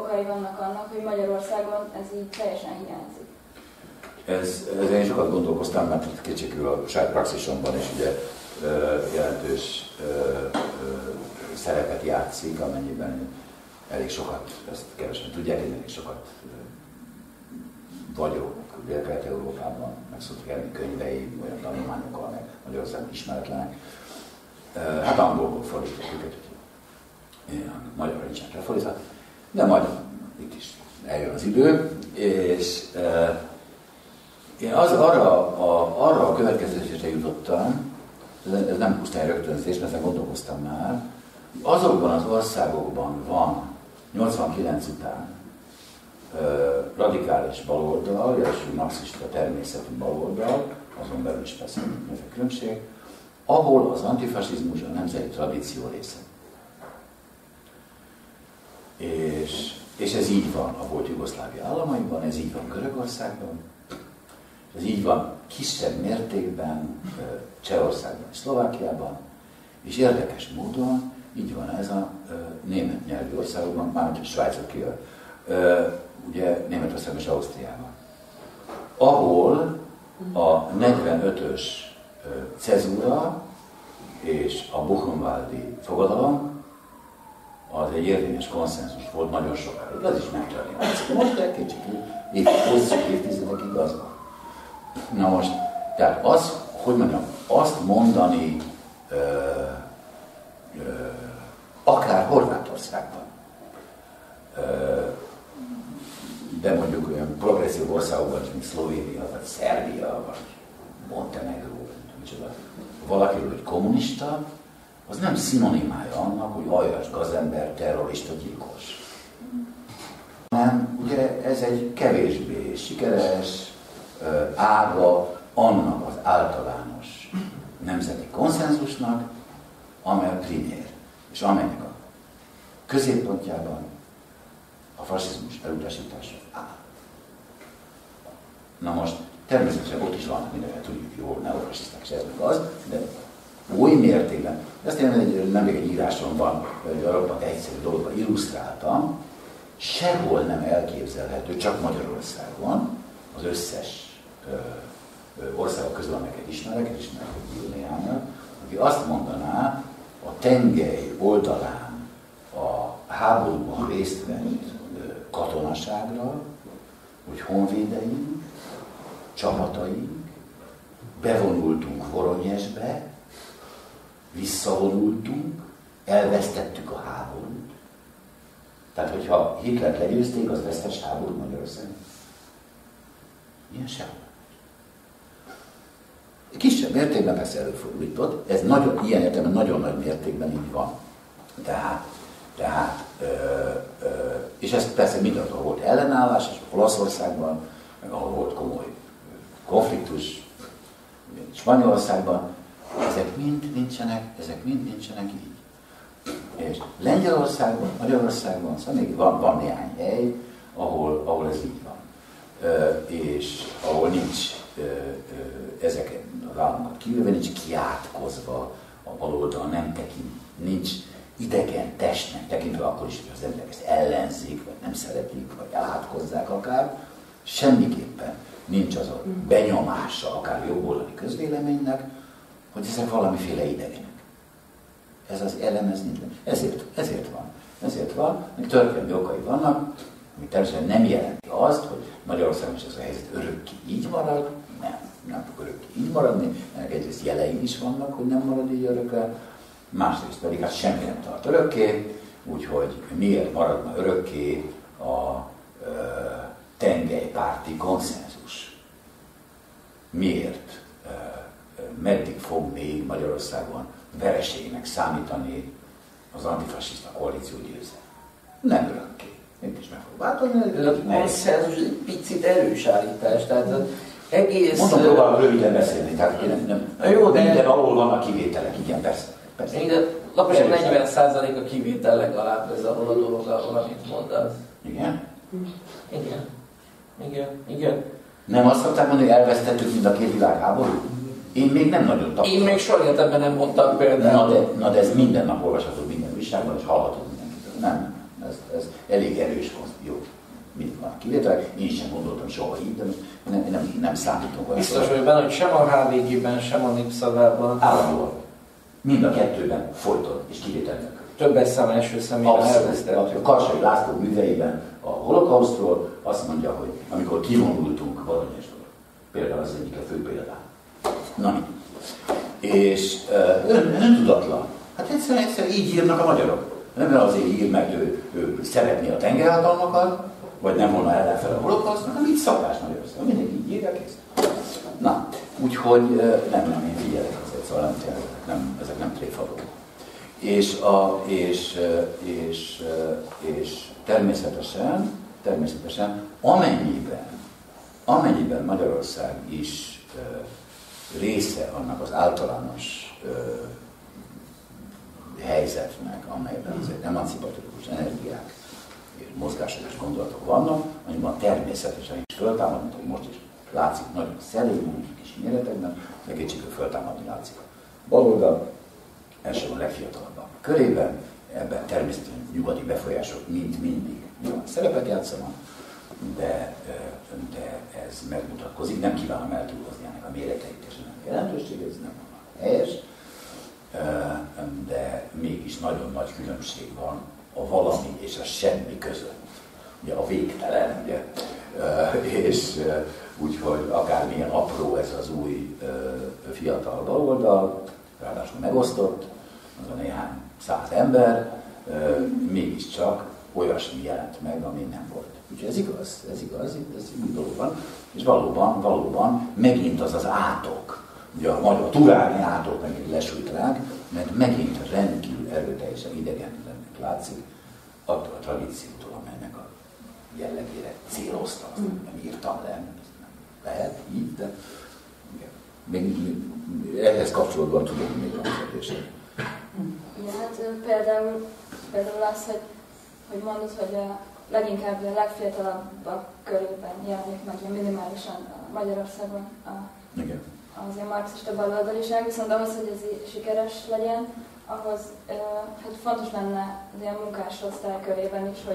okai vannak annak, hogy Magyarországon ez így teljesen hiányzik? Ezen én sokat gondolkoztam, mert kétségkívül a saját praxisomban is ugye jelentős szerepet játszik, amennyiben elég sokat, ezt kevesen tudják, én elég sokat vagyok Dél-Kelet-Európában, meg szoktak jelenni könyveim, olyan tanulmányokkal, meg Magyarországon ismeretlenek. Hát angolból fordítok őket, magyarra nincsenek lefordítva, de majd itt is eljön az idő, és én arra a következtetésre jutottam, ez nem pusztán rögtönzés, mert ezen gondolkoztam már, azokban az országokban van 89 után radikális baloldal, első marxista természetű baloldal, azon belül is persze ez a különbség, ahol az antifasizmus a nemzeti tradíció része. És ez így van a volt Jugoszlávia államaiban, ez így van Görögországban, ez így van kisebb mértékben Csehországban és Szlovákiában, és érdekes módon így van ez a német nyelvű országokban, mármint a Svájcot kivel, ugye Németországban és Ausztriában, ahol a 45-ös cezúra és a Buchenwaldi fogadalom az egy érvényes konszenzus volt nagyon sokáig. Ez is megtörtént. Most egy kicsit hosszú évtizedekig az van. Na most, tehát az, hogy mondjam, azt mondani akár Horvátországban, de mondjuk olyan progresszív országokban, mint Szlovénia, vagy Szerbia, vagy Montenegró, micsoda, valakiről, hogy kommunista, az nem szinonimája annak, hogy aljas gazember, terrorista, gyilkos. Hanem ugye ez egy kevésbé sikeres ága annak az általános nemzeti konszenzusnak, amely a primér, és amelynek a középpontjában a fasizmus elutasítása áll. Na most természetesen ott is vannak mindenféle, tudjuk jól, neofasiszták és ez meg az, de oly mértékben, ezt én nemrég egy írásom van, hogy a roppant egyszerű dologban illusztráltam, sehol nem elképzelhető, csak Magyarországon, az összes országok közül, amelyeket ismerek néhányat, aki azt mondaná, a tengely oldalán a háborúban részt vett katonaságra, hogy honvédeink, csapataink, bevonultunk Voronyezsbe, visszavonultunk, elvesztettük a háborút. Tehát, hogyha Hitlert legyőzték, az vesztes háború Magyarországon. Ilyen sehol. Kisebb mértékben persze előfordult, ez nagyon, ilyen értelemben nagyon nagy mértékben így van. És ez persze mindent, ahol volt ellenállás, és Olaszországban, meg ahol volt komoly konfliktus, Spanyolországban, ezek mind nincsenek így. És Lengyelországban, Magyarországban, szóval még van néhány hely, ahol ez így van. És ahol nincs ezeket az államokat kívülve, nincs kiátkozva a baloldal, nem tekint, nincs idegen testnek tekintve, akkor is, hogy az emberek ezt ellenzik, vagy nem szeretik, vagy elátkozzák akár, semmiképpen nincs az a benyomása, akár jobboldali közvéleménynek, hogy ezek valamiféle idegenek. Ez az elem, ez nincs. Ezért van, még történelmi okai vannak, ami természetesen nem jelenti azt, hogy Magyarországon is ez a helyzet örökké így marad, nem fog örökké így maradni, ennek egyrészt jelei is vannak, hogy nem marad így örökre, másrészt pedig hát semmi nem tart örökké, úgyhogy miért maradna örökké a tengelypárti konszenzus? Miért? Meddig fog még Magyarországon vereségnek számítani az antifasiszta koalíció győze? Nem örökké. Itt is meg fog változni. Ez a konszenzus egy picit erős állítás, tehát az egész... Mondom, próbálom röviden beszélni, tehát jó, de minden alól vannak kivételek, igen, persze. Igen, lakosság 40% a kivétel legalább ez ahol a dolog, amit mondasz. Igen? Igen. Nem azt szokták mondani, hogy elvesztettük mind a két világháborút? Én még nem nagyon tapasztalom. Én még soha életemben nem mondtam például. Na de ez minden nap olvasható minden újságban, és hallható mindenkitől. Nem. Ez elég erős, jó, mind van kivétel. Én sem gondoltam soha így, de nem számítunk olyan. Biztos vagy benne, hogy sem a HVG-ben, sem a Népszavában. Állandóan. Mind a kettőben folyton és kivétel nélkül. Többes szám első személyben elvesztettük. A Karsai László műveiben a holokausztról azt mondja, hogy amikor kivonultunk Baranyesről, például az egyik a fő példán. Na, és öntudatlan. Hát egyszerűen így írnak a magyarok. Nem azért ír, mert ő szeretné a tengerhatalmakat, vagy nem volna ellenfel a holokauszt, hanem így szakás Magyarországon. Mindenki így írják ezt. Na, úgyhogy nem, én figyelek azért, szóval ezek nem tréfalók. És természetesen amennyiben Magyarország is része annak az általános helyzetnek, amelyben azért emancipatórikus energiák és mozgások és gondolatok vannak, annyiban természetesen is föltámad, mint hogy most is látszik nagyon szerényen, kis méretekben, de kétségül föltámadni látszik. Baloldal, elsősorban a legfiatalabbak körében, ebben természetesen nyugati befolyások mint mindig nyilván szerepet játszanak, de ez megmutatkozik, nem kívánom eltúlozni ennek a méreteit és ennek a jelentőségét, ez nem helyes, de mégis nagyon nagy különbség van a valami és a semmi között. Ugye a végtelen, ugye, és úgyhogy akármilyen apró ez az új fiatal baloldal, ráadásul megosztott, az a néhány száz ember, mégiscsak olyasmi jelent meg, ami nem volt. Úgyhogy ez igaz, ez így dolog van. És valóban megint az átok, ugye a turáni átok megint lesújt ránk, mert megint rendkívül erőteljesen idegenlennek látszik attól a tradíciótól, amelynek a jellegére céloztam, nem írtam le, nem lehet így, de még ehhez kapcsolódóan tudom még a kérdését. Igen, hát például az, hogy mondod, hogy leginkább a legfiatalabbak körében jelenik meg minimálisan Magyarországon az ilyen marxista baloldaliság, viszont ahhoz, hogy ez sikeres legyen, ahhoz hát fontos lenne az ilyen munkásosztály körében is,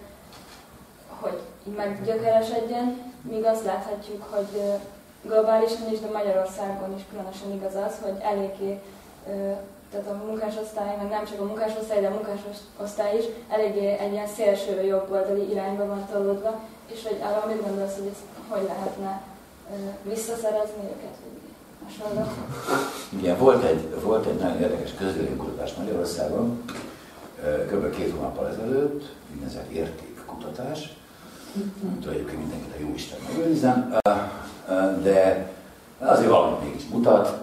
hogy meggyökeresedjen, míg azt láthatjuk, hogy globálisan is, de Magyarországon is különösen igaz az, hogy eléggé, tehát a munkásosztály, meg nem csak a munkásosztály, de a munkásosztály is eléggé egy ilyen szélső jobboldali irányba van tolódva, és hogy arra mit gondolsz, hogy ezt hogy lehetne visszaszerezni őket, vagy hasonló? Igen, volt egy nagyon érdekes közvéleménykutatás Magyarországon, kb. 2 hónappal ezelőtt, úgynevezett értékkutatás, amit egyébként mindenkit a jóisten megőrizzen, de azért valamit mégis mutat,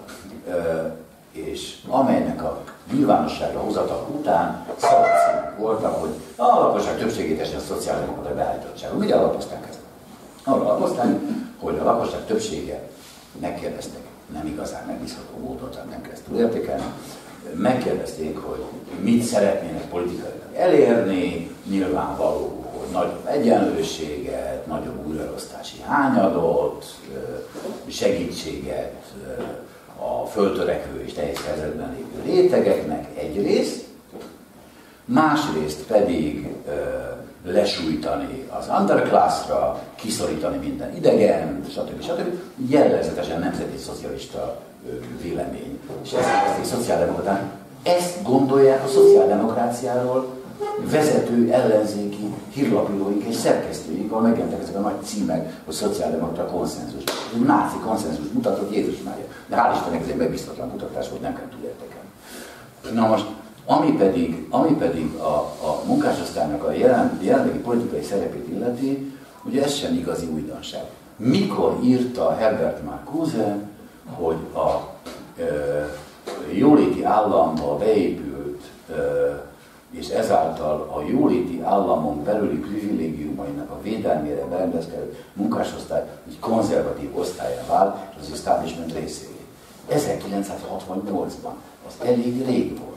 és amelynek a nyilvánosságra hozatal után szavacímok voltak, hogy a lakosság többségét esni a szociáldemokrata beállítottságon. Ugye alapozták ezt? Arra alapozták, hogy a lakosság többsége megkérdeztek, nem igazán megbízható módon, tehát nem kell ezt túlértékelni, megkérdezték, hogy mit szeretnének politikailag elérni, nyilvánvaló, hogy nagyobb egyenlőséget, nagyobb újraelosztási hányadot, segítséget a föltörekvő és nehéz helyzetben lévő rétegeknek egyrészt, másrészt pedig lesújtani az underclassra, kiszorítani minden idegen, stb. Jellegzetesen nemzeti szocialista vélemény. És ezt a szociáldemokraták ezt gondolják a szociáldemokráciáról vezető ellenzéki hírlapíróik és szerkesztőik, ahol megjelentek ezek a nagy címek, hogy szociáldemokrata konszenzus. Egy náci konszenzus mutatott Jézus Mária. De hál' Istennek ez egy megbízhatatlan kutatás volt, nem kell túlértékelni. Na most, ami pedig a munkásosztálynak a jelenlegi politikai szerepét illeti, ugye ez sem igazi újdonság. Mikor írta Herbert Marcuse, hogy a jóléti államba beépült és ezáltal a jóléti államon belüli privilégiumainak a védelmére berendezkedett munkásosztály egy konzervatív osztályá vált, és az establishment részévé. 1968-ban. Az elég rég volt.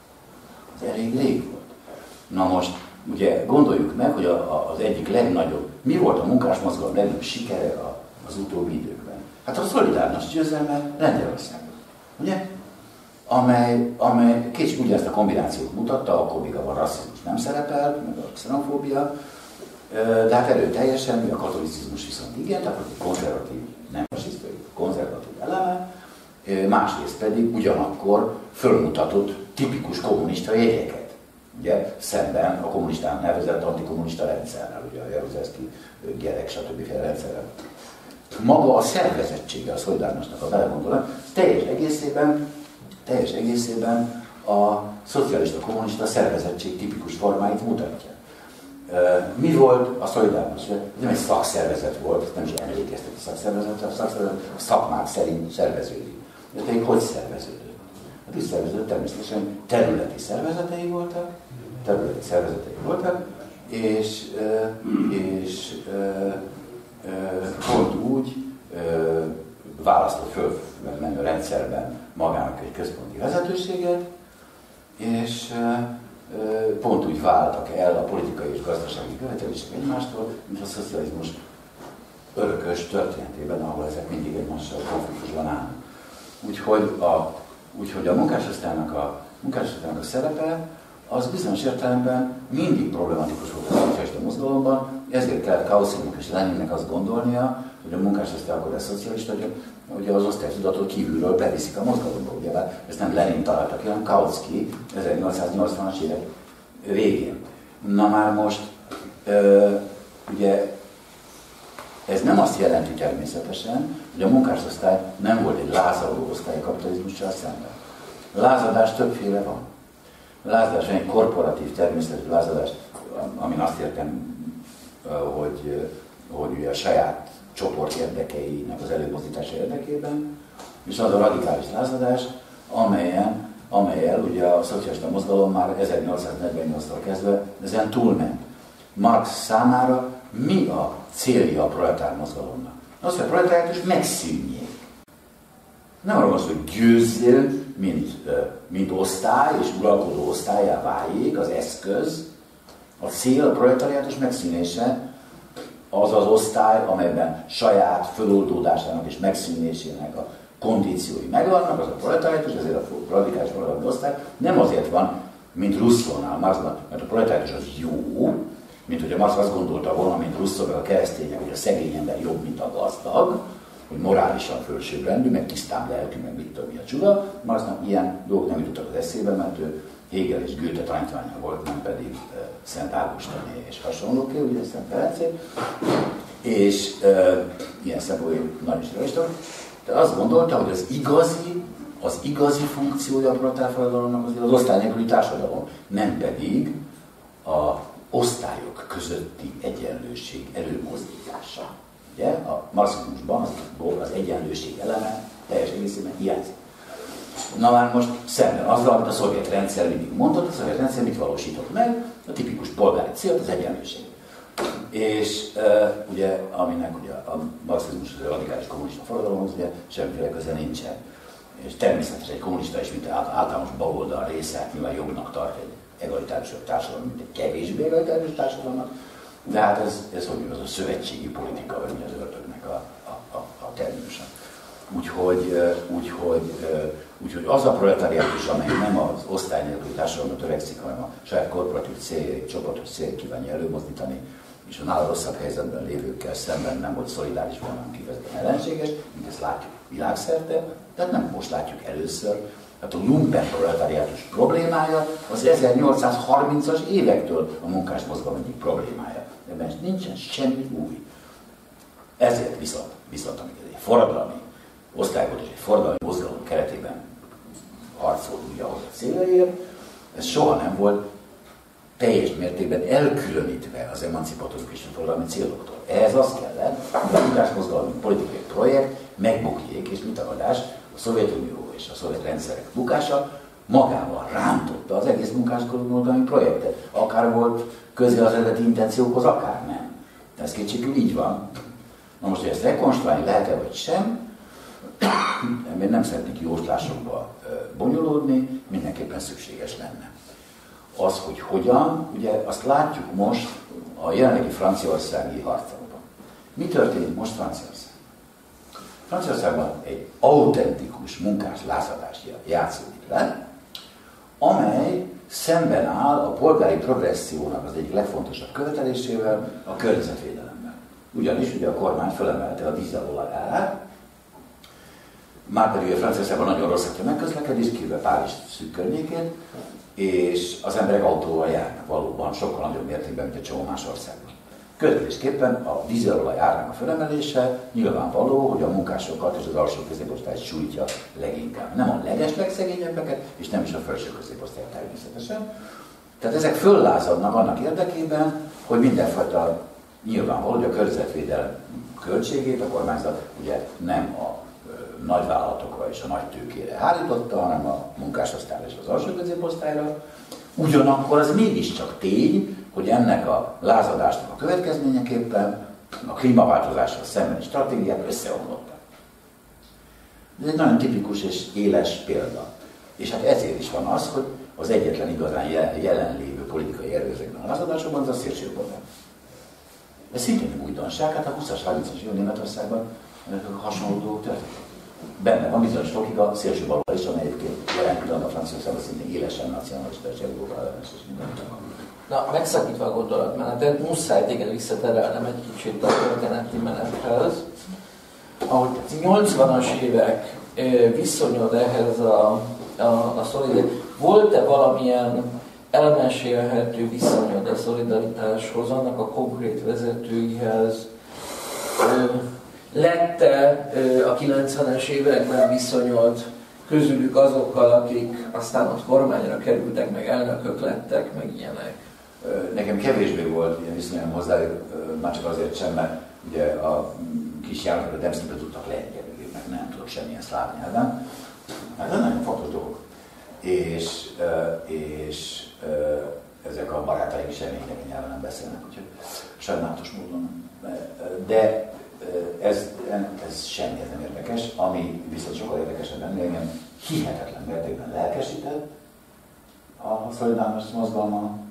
Na most, ugye gondoljuk meg, hogy az egyik legnagyobb, mi volt a munkásmozgalom legnagyobb sikere az utóbbi időkben? Hát a szolidáritást győzelme Lengyelországban. Ugye? Amely kicsit ugye ezt a kombinációt mutatta, akkor még a rasszizmus rasszizmus nem szerepelt, meg a xenofóbia, de hát erőteljesen, a katolicizmus viszont igen, tehát egy konzervatív, nem fasisztai, konzervatív eleme, másrészt pedig ugyanakkor fölmutatott tipikus kommunista jegyeket, ugye, szemben a kommunistán nevezett antikommunista rendszerrel, ugye a Jaruzelszky, Gerek, stb. Rendszerrel. Maga a szervezettsége a Szolidarnosnak, a belegondolás, teljes egészében a szocialista kommunista szervezettség tipikus formáit mutatja. Mi volt a Szolidarnos? Nem egy szakszervezet volt, nem is emlékeztet a szakszervezetre, a szakszervezet szakmák szerint szerveződik. De tényleg hogy szerveződött? Hát így szerveződött természetesen területi szervezetei voltak, és pont úgy választott föl menő rendszerben magának egy központi vezetőséget, és pont úgy váltak el a politikai és gazdasági követelések egymástól, mint a szocializmus örökös történetében, ahol ezek mindig egymással konfliktusban állnak. Úgyhogy a munkásosztálynak a szerepe az bizonyos értelemben mindig problematikus volt a szocialista mozgalomban, ezért kellett Kautszynak és Leninnek azt gondolnia, hogy a munkásosztály akkor lesz szocialista, hogy az osztálytudatot kívülről beviszik a mozgalomba. Ugye, ezt nem Lenin találta ki, hanem Kautsky 1880-as évek végén. Na már most, ugye, ez nem azt jelenti természetesen, hogy a munkásosztály nem volt egy lázadó osztályi kapitalizmussal szemben. Lázadás többféle van. Lázadás van egy korporatív természetű lázadás, amin azt értem, hogy ugye a saját csoport érdekeinek az előmozdítása érdekében, és az a radikális lázadás, amelyel ugye a szocialista mozgalom már 1848-tól kezdve ezen túlment. Marx számára mi a célja a proletár mozgalomnak? Az, hogy a proletáriátus megszűnjék. Nem arról van szó, hogy győzzél, mint osztály és uralkodó osztállyá váljék az eszköz. A cél a proletáriátus megszűnése, az az osztály, amelyben saját föloldódásának és megszűnésének a kondíciói megvannak, az a proletáriátus, ezért a radikális forradalmi osztály nem azért van, mint Rousseau-nál, Marxban, mert a proletáriátus az jó, mint hogy a Marx azt gondolta volna, mint Rousseau, a keresztények, hogy a szegény ember jobb, mint a gazdag, hogy morálisan fölsőbbrendű, meg tisztább lelkű, meg mit tudom, mi a csuda. Marxnak ilyen dolgok nem jutottak az eszébe, mert ő Hegel és Goethe tanítványa volt, nem pedig Szent Ágostini és hasonlóké, ugye Szent Ferencé, és ilyen szempontból nagyon is realista. De azt gondolta, hogy az igazi funkciója a proletárforradalomnak az osztály nélküli társadalom, nem pedig a osztályok közötti egyenlőség előmozdítása. Ugye? A marxizmusban az egyenlőség eleme teljes egészében hiányzik. Na már most szemben azzal, amit a szovjet rendszer mindig mondott, a szovjet rendszer mit valósított meg? A tipikus polgári célt, az egyenlőség. És ugye, aminek ugye a marxizmus, a radikális kommunista forradalomhoz ugye semmiféle köze nincsen. És természetesen egy kommunista is, mint általános baloldal része, nyilván jobbnak tart egy egalitárius társadalom, mint egy kevésbé egalitárius társadalomnak. De hát ez hogy az a szövetségi politika, vagy mi az ördögnek a terminusa. Úgyhogy az a proletariátus, amely nem az osztály nélküli társadalomra törekszik, hanem a saját korporatív céljait, csoportos céljait kívánja előmozdítani, és a nála rosszabb helyzetben lévőkkel szemben nem volt szolidáris, hanem kifejezetten ellenséges, mint ezt látjuk világszerte, tehát nem most látjuk először. Hát a lumpen proletariátus problémája az 1830-as évektől a munkásmozgalom egyik problémája. Ebben nincsen semmi új. Ezért viszont amikor egy forradalmi osztály volt és egy forradalmi mozgalom keretében harcolt ugye ahhoz a céljaért, ez soha nem volt teljes mértékben elkülönítve az emancipatórikus forradalmi céloktól. Ehhez az kellett, hogy a munkásmozgalmi politikai projekt megbukjék, és mit tagadás, a Szovjetunió és a szovjet rendszerek bukása magával rántotta az egész munkásmozgalmi projektet. Akár volt köze az eredeti intenciókhoz, akár nem. De ez kétségül így van. Na most, hogy ezt rekonstruálni lehet-e vagy sem, ebben nem szeretnék jóslásokba bonyolódni, mindenképpen szükséges lenne. Az, hogy hogyan, ugye azt látjuk most a jelenlegi franciaországi harcokban. Mi történik most Franciaországban? Franciaországban egy autentikus munkás lázadás játszódik le, amely szemben áll a polgári progressziónak az egyik legfontosabb követelésével, a környezetvédelemmel. Ugyanis ugye a kormány felemelte a dízelolaj árát, márpedig a Franciaországban nagyon rossz a megközlekedés, kivéve Párizs szűk környékén, és az emberek autóval járnak valóban sokkal nagyobb mértékben, mint egy csomó más országban. Következésképpen a dízelolaj árának a felemelése nyilvánvaló, hogy a munkásokat és az alsó középosztályt sújtja leginkább. Nem a legeslegszegényebbeket, és nem is a felső középosztályt természetesen. Tehát ezek föllázadnak annak érdekében, hogy mindenfajta nyilvánvaló, hogy a környezetvédelem költségét a kormányzat ugye nem a nagyvállalatokra és a nagy tőkére hárította, hanem a munkásosztályra és az alsó középosztályra. Ugyanakkor az mégiscsak tény, hogy ennek a lázadásnak a következményeképpen a klímaváltozással szembeni stratégiák összeomlottak. Ez egy nagyon tipikus és éles példa. És hát ezért is van az, hogy az egyetlen igazán jelenlévő politikai erő ezekben a lázadásokban az a szélsőjobbodal. Ez szintén nem újdonság, hát a 20-as, 30-as év Németországban hasonló dolgok történtek. Benne van bizonyos fokig a szélső baloldal is, amely egyébként jelen pillanatban a Franciaországban szintén élesen nacionalista és Európa ellenes és mindenki. Na, megszakítva a gondolatmenetet, muszáj téged visszaterelnem egy kicsit a történeti menethez. Ahogy 80-as évek viszonyod ehhez a szolidaritáshoz, volt-e valamilyen elmesélhető viszonyod a szolidaritáshoz, annak a konkrét vezetőihez? Lett-e a 90-es években viszonyod közülük azokkal, akik aztán ott kormányra kerültek, meg elnökök lettek, meg ilyenek? Nekem kevésbé volt ilyen viszonyom hozzájuk, már csak azért sem, mert ugye a kis Jánosok a Demszkibe tudtak lengyelül, meg nem tudok semmilyen szláv nyelven. Hát ez nagyon fontos dolog. És ezek a barátaink semmi nyelven nem beszélnek, úgyhogy sajnálatos módon. De ez semmi nem érdekes, ami viszont sokkal érdekesebb ennél, engem hihetetlen mértékben lelkesített a szolidáris mozgalma.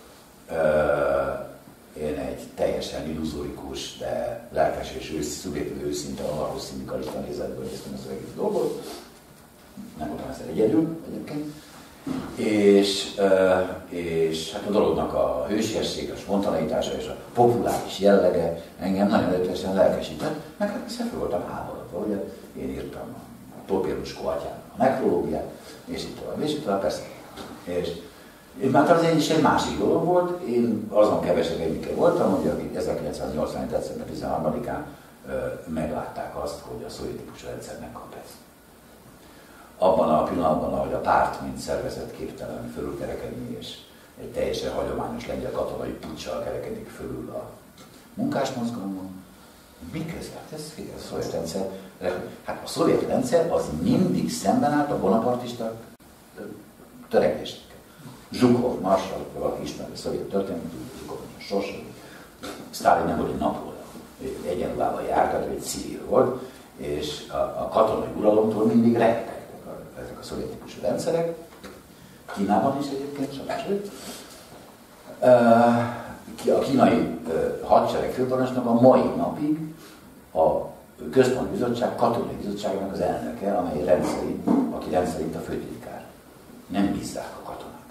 Én egy teljesen illuzórikus, de lelkes és szubjektív őszinte, alapos szindikalista nézetből néztem ezt az egész dolgot. Nem voltam ezzel egyedül egyébként. És hát a dolognak a hősiessége, a spontaneitása és a populáris jellege engem nagyon erőteljesen lelkesített, meg hát hiszen fel voltam háborodva, ugye én írtam a Topéruskó atyának a nekrológiát, és itt tovább, persze. És már az én is egy másik dolog volt, én azon kevesek egyike voltam, hogy akik 1980. december 13-án meglátták azt, hogy a szovjetikus rendszer megkap ezt. Abban a pillanatban, ahogy a párt, mint szervezet képtelen fölülkerekedni, és egy teljesen hagyományos lengyel katonai puccsal kerekedik fölül a munkásmozgalmon, mi közben? Ez a szovjet rendszer. Hát a szovjet rendszer az mindig szemben állt a bonapartista törekvésnek. Zsukov, Marshall, valaki ismeri a szovjet történetet, Zsukov a sorsa. Sztálin nem volt egy Napóleon, egyenruhában járt, tehát egy civil volt, és a katonai uralomtól mindig rettegtek ezek a szovjetikus rendszerek. Kínában is egyébként, sajnos. A kínai hadsereg főparancsnok a mai napig a Központi Bizottság katonai bizottságának az elnöke, aki rendszerint a főtitkár. Nem bízzák a katonákra.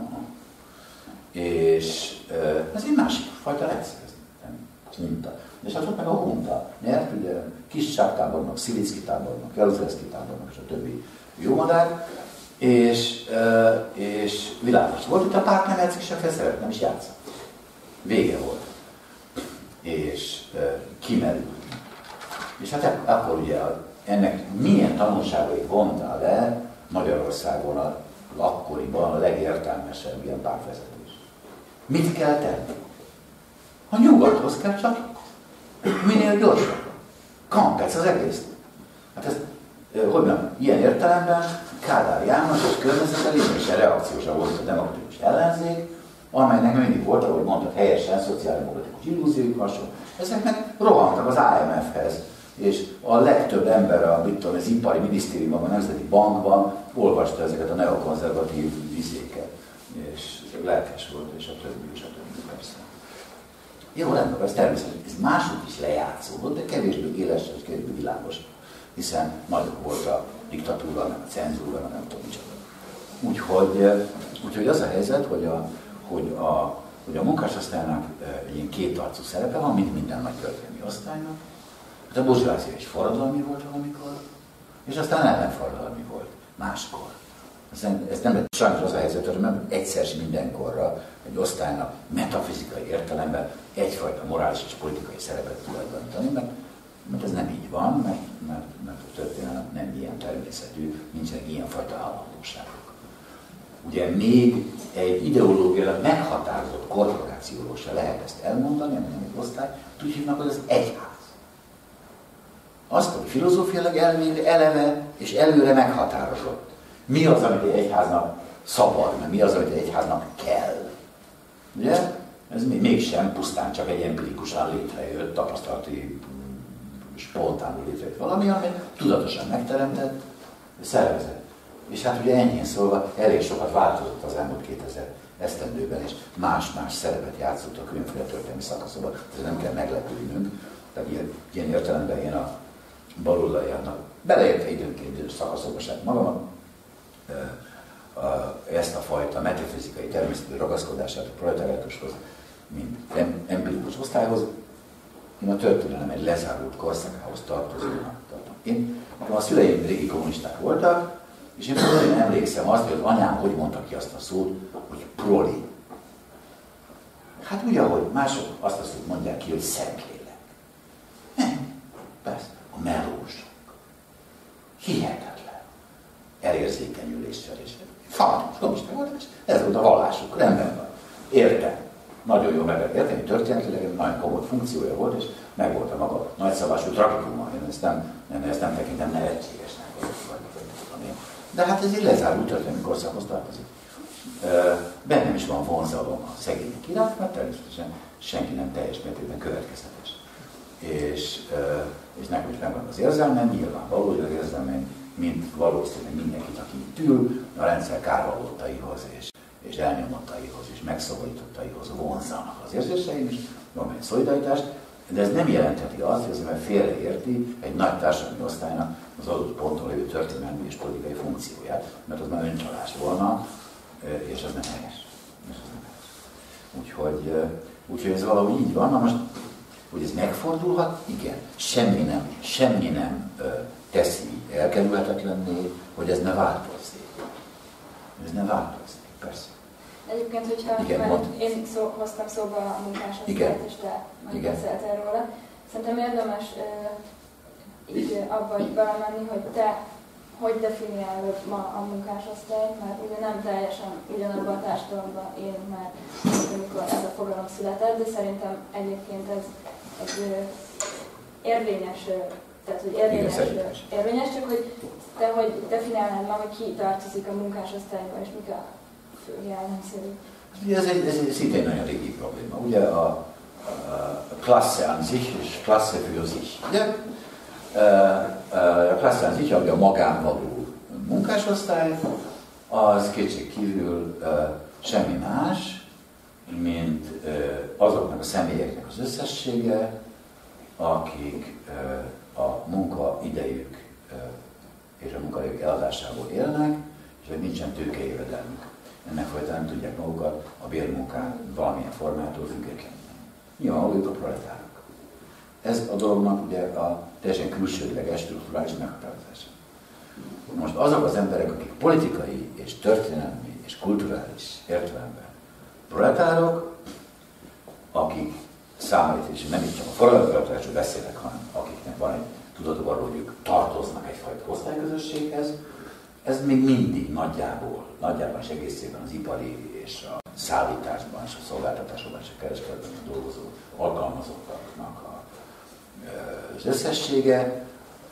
És ez egy másik fajta rendszer, hunta. És hát ott meg a hunta nyert, ugye Kiszcsák-tábornok, Szilicki tábornok, Jaruzelszki tábornok és a többi jó madár, és világos volt, hogy a párt nem játszik sem fel, nem is játszott. Vége volt. És kimerült. És hát akkor ugye ennek milyen tanulságait vonta le Magyarországon akkoriban a legértelmesebb ilyen pártvezetés. Mit kell tenni? A nyugathoz kell csak minél gyorsabban. Kampec az egész. Hát ez, hogy mondjam, ilyen értelemben Kádár János és környezete lényegesen reakciósa volt a demokratikus ellenzék, amelynek mindig volt, ahogy mondtad, helyesen szociáldemokratikus illúziók hasonló. Ezek meg rohantak az IMF-hez, és a legtöbb ember az ipari minisztériumban, a Nemzeti Bankban olvasta ezeket a neokonzervatív vizéket, és lelkes volt, és a többi, persze. Jó, rendben, ez természetesen, ez máshogy is lejátszódott, de kevésbé élesen és kevésbé világos, hiszen nagyobb volt a diktatúra, nem a cenzúra, nem tudom micsoda. Úgyhogy Úgyhogy az a helyzet, hogy a munkásosztálynak ilyen kétarcú szerepe van, mint minden nagy történelmi osztálynak. Hát a burzsóázia is forradalmi volt valamikor, és aztán ellenforradalmi volt máskor. Ez nem lett sajnos az a helyzet, hogy nem egyszer mindenkorra egy osztálynak metafizikai értelemben egyfajta morális és politikai szerepet tulajdonítani, mert ez nem így van, mert a történelem nem ilyen természetű, nincsenek ilyenfajta állandóságok. Ugye még egy ideológiailag meghatározott korporációról se lehet ezt elmondani, ami nem egy osztály, úgy hívnak, hogy az egyház. Azt, hogy filozófiailag eleve és előre meghatározott. Mi az, amit egy egyháznak szabad, mert mi az, amit egy egyháznak kell. Ugye? Ez mégsem pusztán csak egy empirikusan létrejött, tapasztalati, spontánul létrejött valami, amit tudatosan megteremtett szervezet. És hát ugye ennyien szólva elég sokat változott az elmúlt 2000 esztendőben, és más-más szerepet játszott a különféle történelmi szakaszokban. Ez nem kell meglepődnünk. Tehát ilyen értelemben én a baloldaliának beleértve időnként bizonyos szakaszokba sem magamat, ezt a fajta metafizikai természetű ragaszkodását a proletariátushoz, mint empirikus osztályhoz, én a történelem egy lezárult korszakához tartozónak tartom. Én, a szüleim régi kommunisták voltak, és én emlékszem azt, hogy az anyám hogy mondta ki azt a szót, hogy proli. Hát úgy, ahogy mások azt a szót mondják ki, hogy szemlélek. Nem, persze, a melósok. Hihetetlen. Elérzékenyüléssel és fanatikus kommunista voltam, és ez volt a vallásuk, rendben van. Értem. Nagyon jól meg lehet érteni, történetileg nagyon komoly funkciója volt, és meg volt a maga nagyszabású tragikuma. Én ezt nem tekintem nevetségesnek. De hát ez egy lezárult történelmi korszakhoz tartozik. Bennem is van vonzalom a szegények iránt, mert természetesen senki nem teljes mértékben következetes. És nekem is megvan az érzelmem, nyilvánvaló, hogy az érzelmem, mint valószínűleg mindenkit, aki itt ül, a rendszer kárvallottaihoz és elnyomottaihoz és megszabadítottaihoz vonzalnak az érzéseim is, van egy szolidaritást, de ez nem jelentheti azt, hogy az ember félreérti egy nagy társadalmi osztálynak az adott ponton lévő történelmi és politikai funkcióját, mert az már öncsalás volna, és az nem helyes. Úgyhogy ez valahogy így van. Na most, hogy ez megfordulhat? Igen. Semmi nem teszi elkerülhetetlenné, hogy ez ne változzék. Ez ne változzék, persze. Egyébként, hogyha én hoztam szóba a munkásosztályt, és te megbeszéltél róla, szerintem érdemes így abba belemenni, hogy te hogy definiálod ma a munkásosztályt, mert ugye nem teljesen ugyanabban a társadalomban élünk már, amikor ez a fogalom született, de szerintem egyébként ez egy érvényes, tehát hogy érvényes, csak hogy te hogy definiálnád ma, hogy ki tartozik a munkásosztályba, és mik a fő jellemzői. Ez egy szintén nagyon régi probléma. Ugye a Klasse an sich és Klasse für sich. Ugye? A Klasse an sich, ami a magánvaló munkásosztály, az kétség kívül semmi más, mint azoknak a személyeknek az összessége, akik a munkaidejük és a munkahelyük eladásából élnek, és hogy nincsen tőkejövedelmük. Ennek folytán nem tudják magukat a bérmunkán valamilyen formától függetlenül. Nyilvánvaló a proletárok. Ez a dolognak ugye a teljesen külsődleges strukturális meghatározása. Most azok az emberek, akik politikai és történelmi és kulturális értelemben proletárok, akik számít, és nem is csak a forradalomról beszélek, hanem akiknek van egy tudatuk arról, hogy ők tartoznak egyfajta osztályközösséghez, ez még mindig nagyjából és egészében az ipari és a szállításban és a szolgáltatásokban és a kereskedelemben dolgozó alkalmazottaknak az összessége.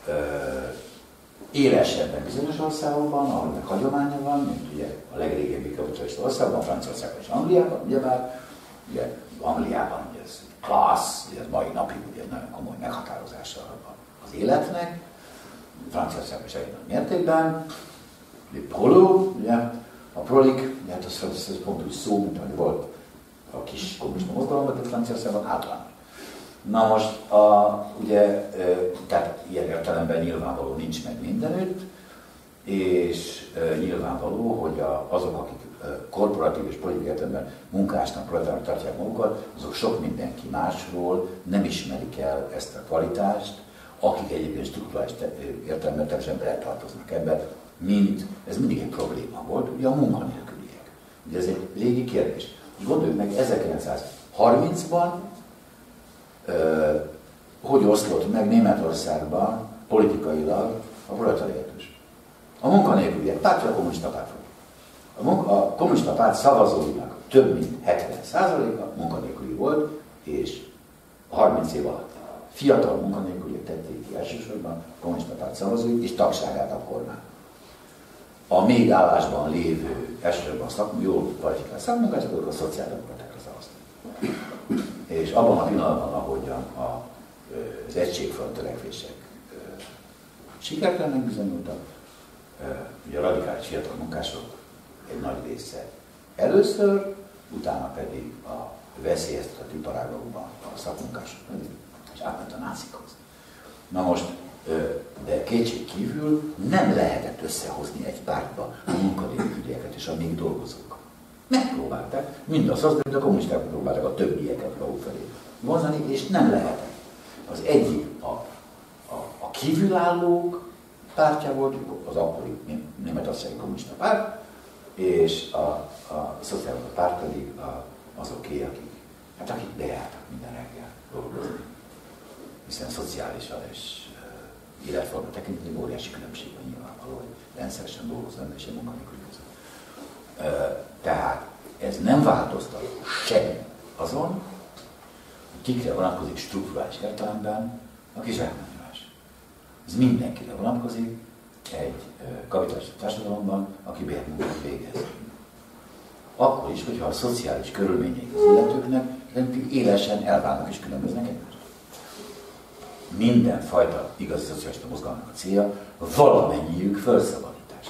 Élesebben bizonyos országokban, ahol meg hagyománya van, mint ugye a legrégebbi kapitalista országban, Franciaországban és Angliában, ugyebár, ugye Angliában ugye ez klassz, ugye ez mai napig ugye nagyon komoly meghatározása az életnek, Franciaországban is egy nagy mértékben, ugye prolo, ugye, a prolik, ugye hát ez pont úgy szó, mint ahogy volt a kis kommunista mozgalomban, de Franciaországban általán. Na most, ugye, tehát ilyen értelemben nyilvánvaló nincs meg mindenütt, és nyilvánvaló, hogy azok, akik korporatív és politikai értelemben munkásnak, proletárnak tartják magukat, azok sok mindenki másról nem ismerik el ezt a kvalitást, akik egyébként strukturális értelemben teljesen beletartoznak ebben, ez mindig egy probléma volt, ugye a munkanélküliek. Ugye ez egy régi kérdés. És gondoljuk meg, 1930-ban hogy oszlott meg Németországban politikailag a proletariátus. A munkanélküliek pártja a kommunista párt volt. A kommunista párt szavazóinak több mint 70%-a munkanélküli volt, és 30 év alatt fiatal munkanélküliek tették ki elsősorban a kommunista párt szavazóit, és tagságát a kormány. A még állásban lévő, elsősorban jól kvalifikált szakmunkások, a szociáldemokratákra szavaztak. És abban a pillanatban, ahogyan az egységfront törekvések sikertelennek bizonyultak, ugye a radikális fiatal munkások egy nagy része először, utána pedig a veszélyeztetett iparágokban a szakmunkások, és átment a nácikhoz. Na most, de kétség kívül nem lehetett összehozni egy pártba a munkanélkülieket és a még dolgozókat. Megpróbálták, mind a szociálisták, a kommunisták próbálták a többieket maguk felé vonzani, és nem lehetett. Az egyik a kívülállók pártja volt, az akkori németországi kommunista párt, és a szociális párt pedig azoké, akik bejártak minden reggel dolgozni. Hiszen szociálisan és életforma tekintetében óriási különbség van nyilvánvaló, hogy rendszeresen dolgozó ember és egy munkanélküli között. Tehát ez nem változtat semmi azon, hogy kikre vonatkozik strukturális értelemben a kizsákmányolás. Ez mindenkire vonatkozik egy kapitalista társadalomban, aki bérmunkát végez. Akkor is, hogyha a szociális körülményei az illetőknek rendkívül élesen elválnak és különböznek egymást. Mindenfajta igazi szocialista mozgalomnak a célja valamennyiük felszabadítást.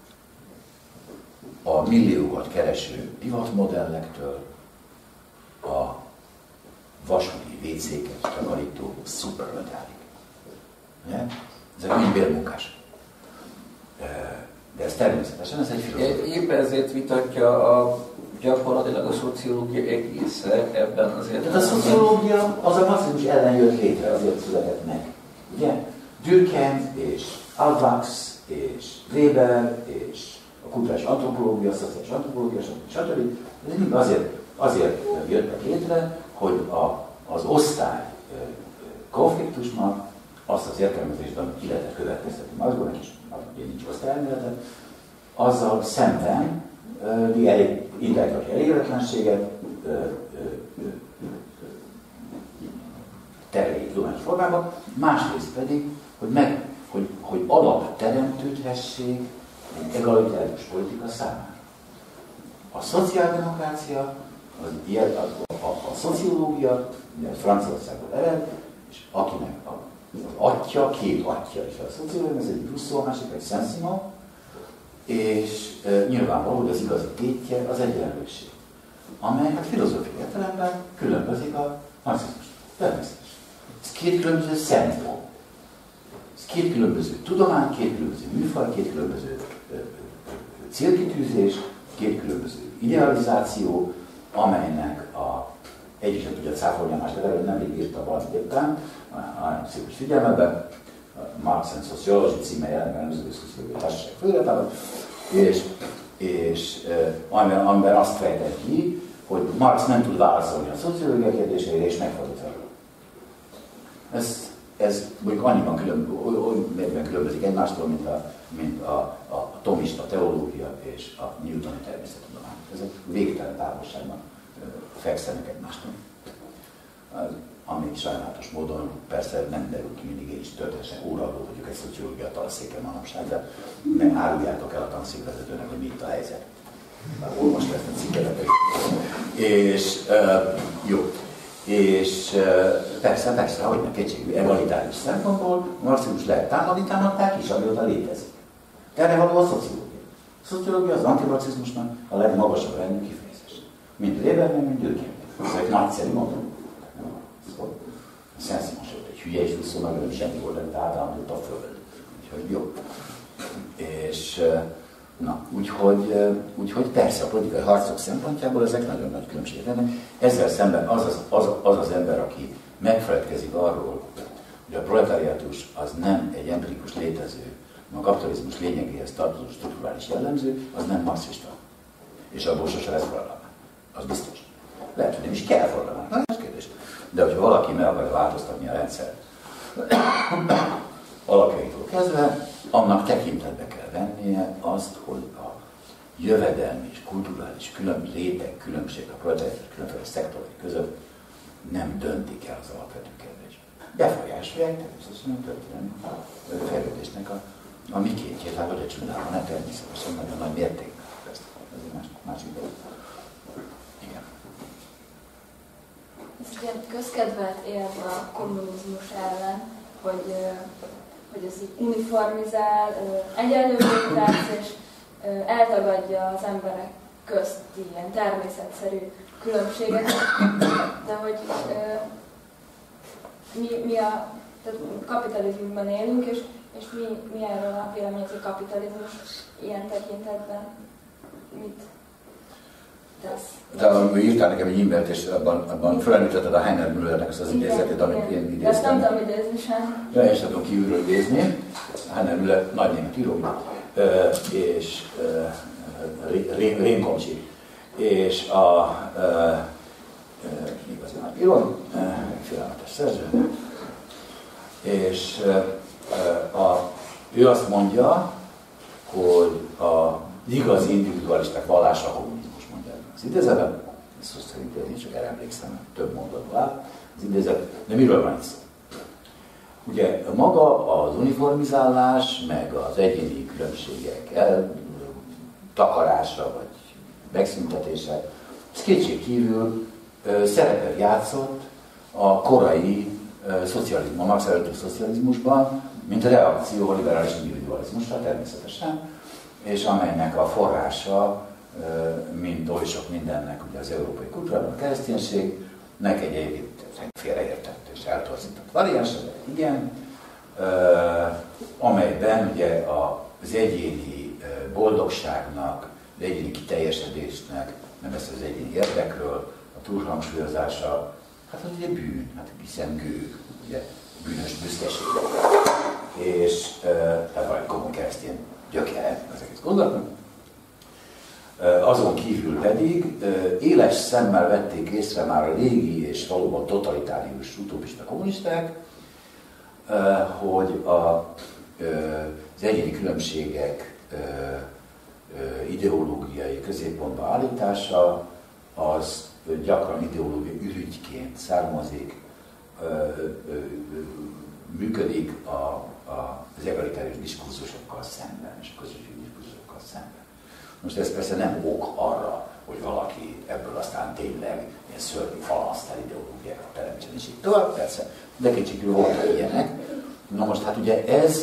A milliókat kereső divatmodellektől a vasúti vécéket takarító szuperletálig. Ezek mind bérmunkások. De ez természetesen, ez egy filozófia. Épp ezért vitatja gyakorlatilag a szociológia egésze ebben az értelemben. Tehát a szociológia az a marxizmus ellen jött létre, azért született meg. Ugye? Durkheim és Alvax és Weber és a kulturális antropológia, a szociális antropológia, stb. Ez mind azért jöttek létre, hogy az osztály konfliktusnak azt az értelmezésben ki lehetett következtetni Marxból, és ugye nincs osztályelmélete, azzal szemben intellektuális elégedetlenséget terjedt tudományos formában, másrészt pedig, hogy alap teremtődhessék egy egalitárius politika számára. A szociáldemokrácia, a szociológia, ugye Franciaországból ered, és akinek az atya, két atya is a szociológia, ez egy Rousseau, a másik egy Saint-Simon, és nyilvánvaló, hogy az igazi tétje az egyenlőség, amely hát filozófiai értelemben különbözik a marxizmus. Természetesen. Ez két különböző szempont. Ez két különböző tudomány, két különböző műfaj, két különböző célkitűzés, két különböző idealizáció, amelynek egyik sem tudja cáfolni a másik, erről nemrég írta valamit éppen, nagyon szép figyelmeben, Marx and Sociology címe jelenben nemzetközi szociológiai társaság főletában, és amiben azt fejtett ki, hogy Marx nem tud válaszolni a szociológia kérdéseire, és megfordítva. Ez mondjuk annyiban különbözik egymástól, mint a thomista teológia és a newtoni természettudomány. Ezek végtelen távolságban fekszenek egymástól. Ami sajnálatos módon persze nem derül ki mindig, én is történetesen óraadó vagyok egy szociológia tanszéken manapság, de nem áruljátok el a tanszékvezetőnek, hogy mi itt a helyzet. Olvasd ezt a cikket. És jó. És persze, hogy nem kétségű, egalitáris szempontból marxizmus lehet támadták is, amióta létezik. Erre való a szociológia. A szociológia az antimarxizmusnak a legmagasabb rendű kifejezés. Mind Weberben, mind Durkheimben. Ezek nagyszerű mondatok. Saint-Simon se volt egy hülye, és Rousseau meg semmi volt, amit általán tudta a föld. Úgyhogy jó. És Na, úgyhogy persze a politikai harcok szempontjából ezek nagyon nagy különbségek lennek. Ezzel szemben az ember, aki megfeledkezik arról, hogy a proletariátus az nem egy empirikus létező, a kapitalizmus lényegéhez tartozó strukturális jellemző, az nem marxista. És abból sose lesz forradalma. Az biztos. Lehet, hogy nem is kell forradalma. Na, ez kérdés. De hogyha valaki meg akarja változtatni a rendszert alapjaitól kezdve, annak tekintetbe kell vennie azt, hogy a jövedelmi és kulturális létek különbség a proletariátus különféle szektorai között nem döntik el az alapvető kérdést. Befolyásolják természetesen a történelmi fejlődésnek a mikéntjét, hát vagy a csodában, ne természetesen nagyon nagy mértékben. Ez egy másik dolog. Igen. Ez ugye közkedvelt érve a kommunizmus ellen, hogy ez így uniformizál, egyenlővé tesz, és eltagadja az emberek közti ilyen természetszerű különbségeket, de hogy tehát kapitalizmusban élünk, és mi erről a véleményed, hogy kapitalizmus ilyen tekintetben mit tesz? De írtál nekem egy e-mailt, és abban felemlítetted a Heiner Müllernek az idézetet, amit én idéztem. Ezt nem tudom idézni sem. De én sem tudom kívülről idézni. Heiner Müller nagy német író, és Rémkomcsi, és igazi nagy író, félelmetes szerző, és ő azt mondja, hogy az igazi individualisták vallása a kommunizmus, mondja az idézetben. Ez szó szerint én csak erre emlékszem, több mondatban áll az idézet, de miről van itt szó? Ugye maga az uniformizálás, meg az egyéni különbségek eltakarása, vagy megszüntetése, ez kétségkívül szerepet játszott a korai szocializmus, a Marx előtti szocializmusban, mint a reakció a liberális individualizmusra természetesen, és amelynek a forrása, mint oly sok mindennek, ugye az európai kultúrában a kereszténységnek egy egyébként félreértett és eltorzított variánsa, de igen, amelyben ugye az egyéni boldogságnak, az egyéni kiteljesedésnek, nem beszél az egyéni érdekről, a túlhangsúlyozása, hát az ugye bűn, hát hiszen gőg, ugye bűnös büszkeség. És tehát van egy komoly keresztény gyökere az egész gondolatnak. Azon kívül pedig éles szemmel vették észre már a régi és valóban totalitárius utópista kommunisták, hogy az egyéni különbségek ideológiai középpontba állítása az gyakran ideológiai ürügyként származik, működik az egalitárius diskurzusokkal szemben és a közösségi diskurzusokkal szemben. Most ez persze nem ok arra, hogy valaki ebből aztán tényleg ilyen szörnyű falasztál ideológiákat teremtsen, és így tovább, persze, de kétségkívül voltak ilyenek. Na most hát ugye ez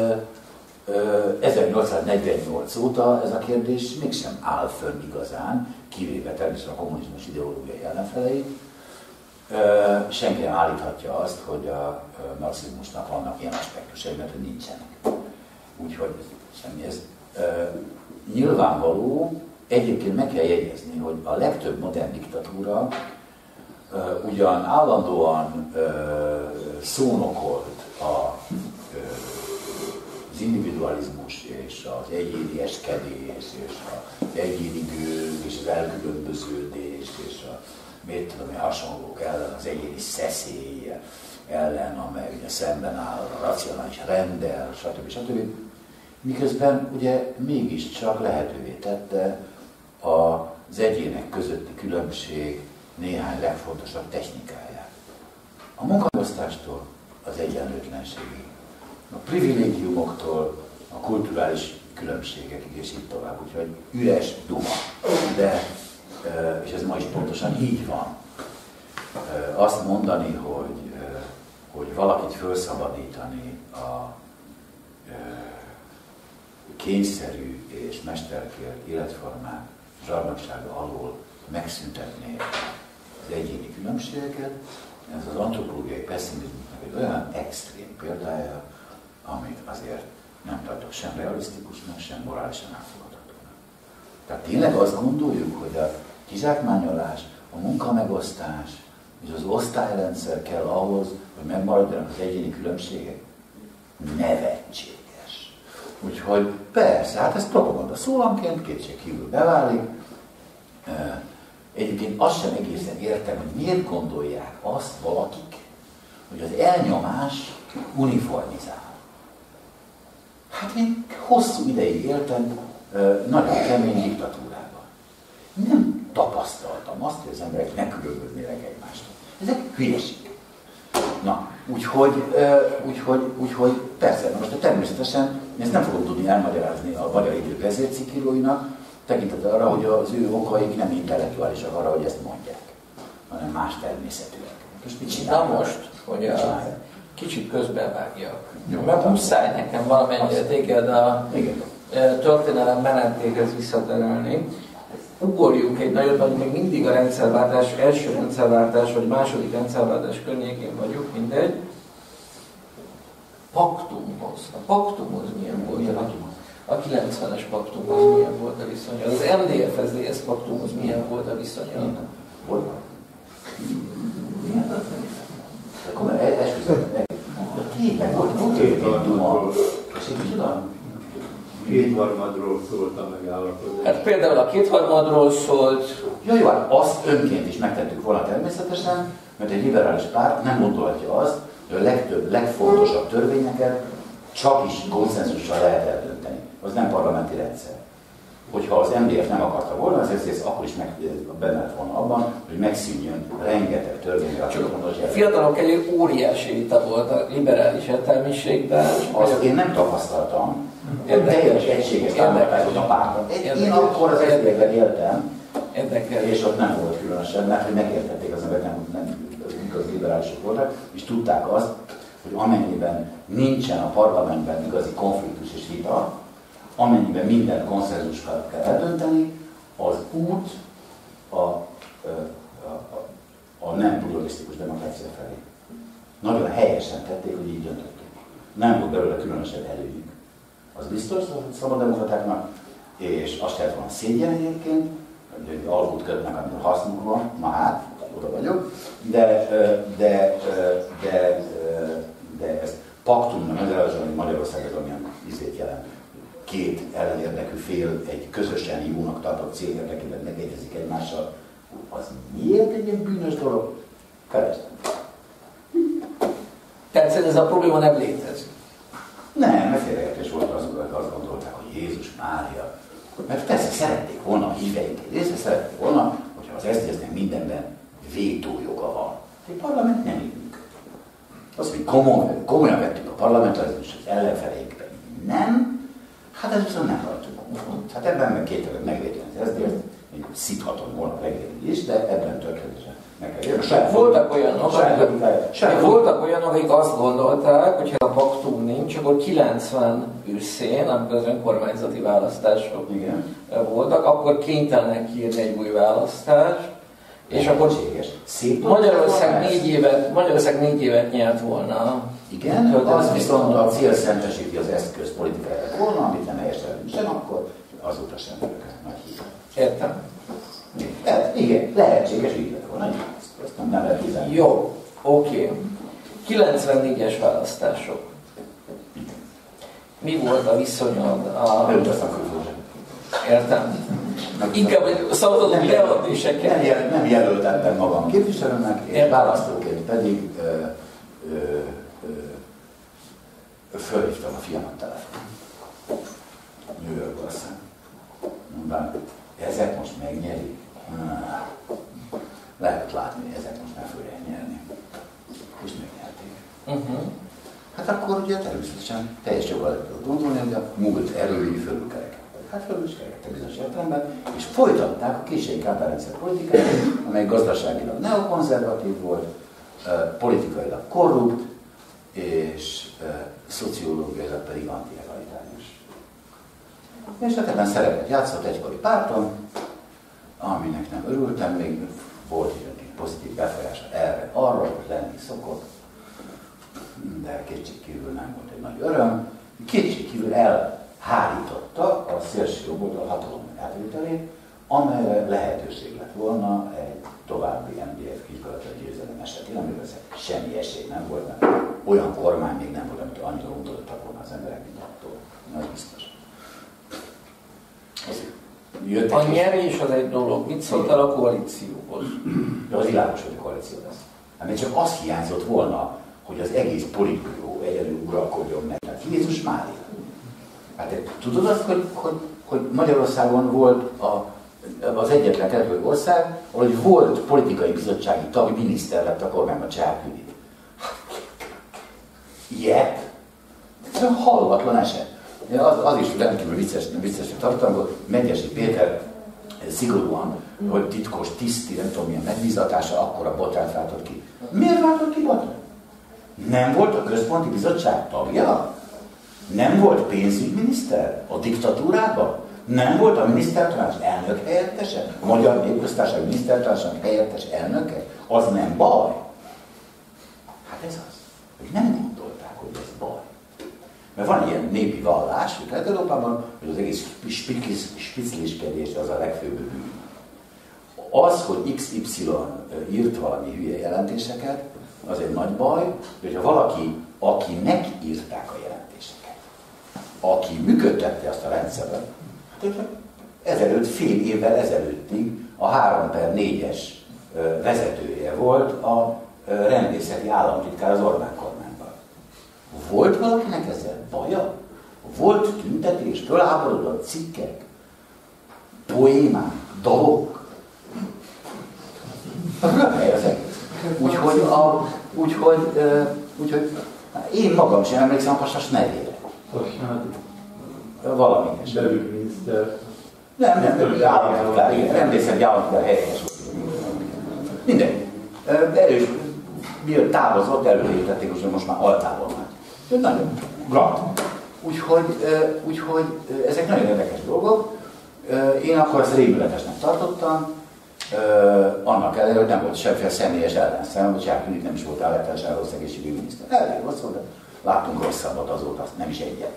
1848 óta ez a kérdés mégsem áll fönn igazán, kivéve természetesen a kommunizmus ideológiai ellenfeleit. Senki nem állíthatja azt, hogy a marxizmusnak vannak ilyen aspektusai, mert hogy nincsenek. Úgyhogy semmi ez. Nyilvánvaló, egyébként meg kell jegyezni, hogy a legtöbb modern diktatúra ugyan állandóan szónokolt az individualizmus és az egyénieskedés és az egyéni gőg és az elkülönböződés és a miért tudom én hasonlók ellen, az egyéni szeszély ellen, amely ugye szemben áll a racionális renddel, stb. Miközben ugye mégiscsak lehetővé tette az egyének közötti különbség néhány legfontosabb technikáját. A munkaosztástól az egyenlőtlenségig, a privilégiumoktól a kulturális különbségekig, és így tovább. Úgyhogy üres duma. De, és ez ma is pontosan így van. Azt mondani, hogy valakit felszabadítani a kényszerű és mesterkélt életformák zsarnoksága alól megszüntetni az egyéni különbségeket, ez az antropológiai pessimizmusnak egy olyan extrém példája, amit azért nem tartok sem realisztikusnak, sem morálisan elfogadhatónak. Tehát tényleg azt gondoljuk, hogy a kizsákmányolás, a munkamegosztás és az osztályrendszer kell ahhoz, hogy megmaradjanak az egyéni különbségek? Nevetséges. Úgyhogy persze, hát ez propaganda szólamként kétségkívül beválik. Egyébként azt sem egészen értem, hogy miért gondolják azt valakik, hogy az elnyomás uniformizál. Hát én hosszú ideig éltem nagyon kemény diktatúrában. Nem tapasztaltam azt, hogy az emberek megkülönböznének egymástól. Ezek hülyeség. Na, úgyhogy persze, most természetesen ezt nem fogom tudni elmagyarázni a Magyar Idők vezércikkíróinak, tekintettel arra, hogy az ő okaik nem intellektuálisak arra, hogy ezt mondják, hanem más természetűek. Most mit csinál most, hogy kicsit közbevágjak? Mert muszáj nekem valamennyire téged a történelem menetéhez visszaterelni. Ugorjunk egy nagyot, hogy még mindig a rendszerváltás, első rendszerváltás, vagy második rendszerváltás környékén vagyunk, mindegy. Paktumhoz. A paktumhoz milyen volt a 90-es paktumhoz milyen volt a viszonya? Az MDF-SZDSZ paktumhoz milyen volt a viszonya? Akkor esküszöm. Tényleg volt. Kétharmadról szólt a megállapodás. Hát például a kétharmadról szólt. Jó, hát azt önként is megtettük volna természetesen, mert egy liberális párt nem gondolhatja azt, hogy a legtöbb, legfontosabb törvényeket csak is konszenzussal lehet eldönteni. Az nem parlamenti rendszer. Hogyha az MDF nem akarta volna, az SZDSZ akkor is benne lett volna abban, hogy megszűnjön rengeteg törvényre. A fiatalok egy óriási vita volt a liberális értelmiségben. Azt én nem tapasztaltam. Teljes egységes támogatásod a párton. Én akkor az SZDSZ-ben éltem, és ott nem volt különösebb, mert hogy megértették az emberek, nem igazi liberálisok voltak, és tudták azt, hogy amennyiben nincsen a parlamentben igazi konfliktus és vita, amennyiben minden konszenzussal kell eldönteni, az út a nem pluralisztikus demokrácia felé. Nagyon helyesen tették, hogy így döntöttünk. Nem volt belőle különösebb előnyük. Az biztos a szabaddemokratáknak, és azt kellett volna szégyen egyébként, hogy alkut kötnek, amikor hasznuk van, na hát, oda vagyok, de ezt paktumnak magyarázom, hogy Magyarország az amilyen izét jelent. Két ellenérdekű fél egy közösen jónak tartott cél érdekében megegyezik egymással, az miért egy ilyen bűnös dolog? Keresem. Tehát ez a probléma nem létezik. Nem, mert félreértés volt, azt gondolták, hogy Jézus Mária. Mert persze szerették volna a híveink egy része, szerették volna, hogyha az SZDSZ-nek mindenben vétójoga van. Egy parlament nem így működik. Az, hogy komolyan vettük a parlamentarizmus, az ellenfeleinkben nem, hát ez viszont nem rajtunk. Hát ebben meg kételően megvédeni az SZDSZ-t, még szíthatom volna megvédeni is, de ebben tökéletesen meg kell érni. Voltak olyanok, akik azt gondolták, hogy ha a paktum nincs, akkor 90 őszén, amikor az önkormányzati választások voltak, akkor kénytelenek írni egy új választást, és akkor Magyarország 4 évet nyert volna. Igen, az viszont a cél szentesíti az eszköz politikáját volna, amit nem helyesen sem, akkor azóta sem vagyok nagy hív. Értem. Igen, lehetséges, így lett volna. Ezt nem lehet hiszem. Jó, oké. 94-es választások. Mi volt a viszonyod a... Értem. Inkább szavazat beadéseket. Nem jelöltettem magam képviselőnek, és választóként pedig fölhívtam a fiamat telefonon. New Yorkba aztán. Mondtam, ezek most megnyerik. Lehet látni, hogy ezek most nem fogják nyerni. És megnyerték. Hát akkor ugye természetesen teljes joggal lehet gondolni, hogy a múlt erői fölülkerekedtek. Hát felül is kerekedtek bizonyos értelemben, és folytatták a késői Kádár-rendszer politikát, amely gazdaságilag neokonzervatív volt, politikailag korrupt, és szociológiailag pedig anti-egalitárius. És hát ebben szerepet játszott egykori párton, aminek nem örültem, még volt egy pozitív befolyása erre, arra, hogy lenni szokott, de kétségkívül nem volt egy nagy öröm. Kétségkívül hárította a szélső jobboldal hatalom átvételét, amelyre lehetőség lett volna egy további MDF kisgazdasági győzelem esetén, amiről semmi esély nem volt, mert olyan kormány még nem volt, amit annyira untottak volna az emberek, mint attól. Az biztos. A nyerés az egy dolog. Mit szóltál a koalícióhoz? De az világos, hogy a koalíció lesz. Hát csak az hiányzott volna, hogy az egész politbüró egyedül uralkodjon meg. Hát Jézus Mária. Hát tudod azt, hogy Magyarországon volt az egyetlen terülő ország, ahol volt politikai bizottsági tag, miniszter lett a kormányban, Csáküli. Ilyet? Ez olyan hallatlan eset. Az is rendkívül viccesre tartom, hogy Megyesi Péter szigorúan, hogy titkos, tiszti, nem tudom milyen megbízatása, akkora botrányt váltott ki. Miért váltott ki botrányt? Nem volt a központi bizottság tagja? Nem volt pénzügyminiszter a diktatúrában? Nem volt a minisztertanács elnök helyettese? A Magyar Népköztársaság minisztertanácsának helyettes elnöke? Az nem baj? Hát ez az, hogy nem gondolták, hogy ez baj. Mert van ilyen népi vallás, hogy Kelet-Európában, hogy az egész spicliskedés az a legfőbb bűn. Az, hogy XY írt valami hülye jelentéseket, az egy nagy baj, hogyha valaki, akinek írták a jelentéseket, aki működtette azt a rendszert, hát fél évvel ezelőttig a 3/4-es vezetője volt a rendészeti államtitkár az Orbán kormányban. Volt valakinek ezzel baja? Volt tüntetés, fölháborodott cikkek, poémák, dalok? Úgyhogy én magam sem emlékszem a pasas nevére. Valami is. Belügyminiszter. Nem, államtitkár, igen, rendészeti államtitkár helyes. Mindegy. Erős, miért távozott, előhétették, hogy most már altávol már. Nagyon grand. Úgyhogy ezek nagyon érdekes dolgok. Én akkor ezt rémületesnek tartottam, annak ellenére, hogy nem volt semmiféle személyes ellenszem, hogy Csáküli nem is volt állítására rossz egészségügyi miniszter. Elég rossz volt, de láttunk rosszabbat azóta, azt nem is egyet.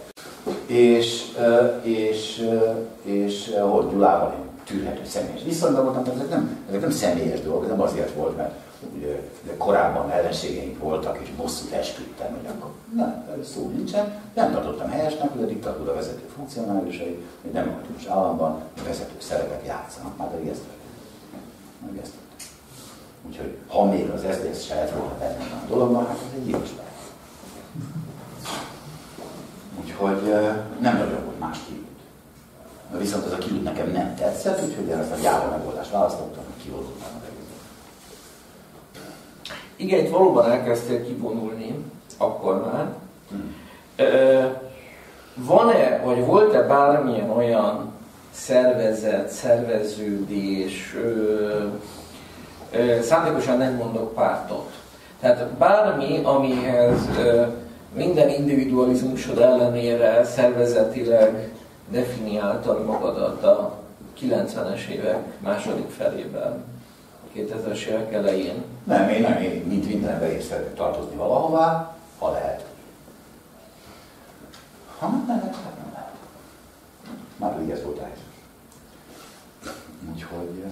És Horn Gyulával én tűrhető személyes viszonyban voltam, tehát ezek nem személyes dolgok, nem azért volt, mert ugye, korábban ellenségeink voltak, és bosszút esküdtem, hogy akkor nem, szó nincsen. Nem tartottam helyesnek, hogy a diktatúra vezető funkcionálisai, egy demokratikus államban vezető szerepet játszanak, már pedig ezt történt. Úgyhogy ha még az SZDSZ se lett volna benne a dologban, hát ez egy gyilkosság. Úgyhogy nem nagyon volt más kiút. Viszont ez a kiút nekem nem tetszett, úgyhogy én ezt a gyáva megoldást választottam, hogy kivonultam az egészet. Igen, itt valóban elkezdtél kivonulni, akkor már. Van-e, vagy volt-e bármilyen olyan szervezet, szerveződés, szándékosan nem mondok pártot. Tehát bármi, amihez minden individualizmusod ellenére szervezetileg definiáltad magadat a 90-es évek második felében, 2000-es évek elején. Én mint mindenben is szeretnék tartozni valahová, ha lehet. Ha nem lehet, hát nem lehet. Már pedig ez volt a helyzet. Úgyhogy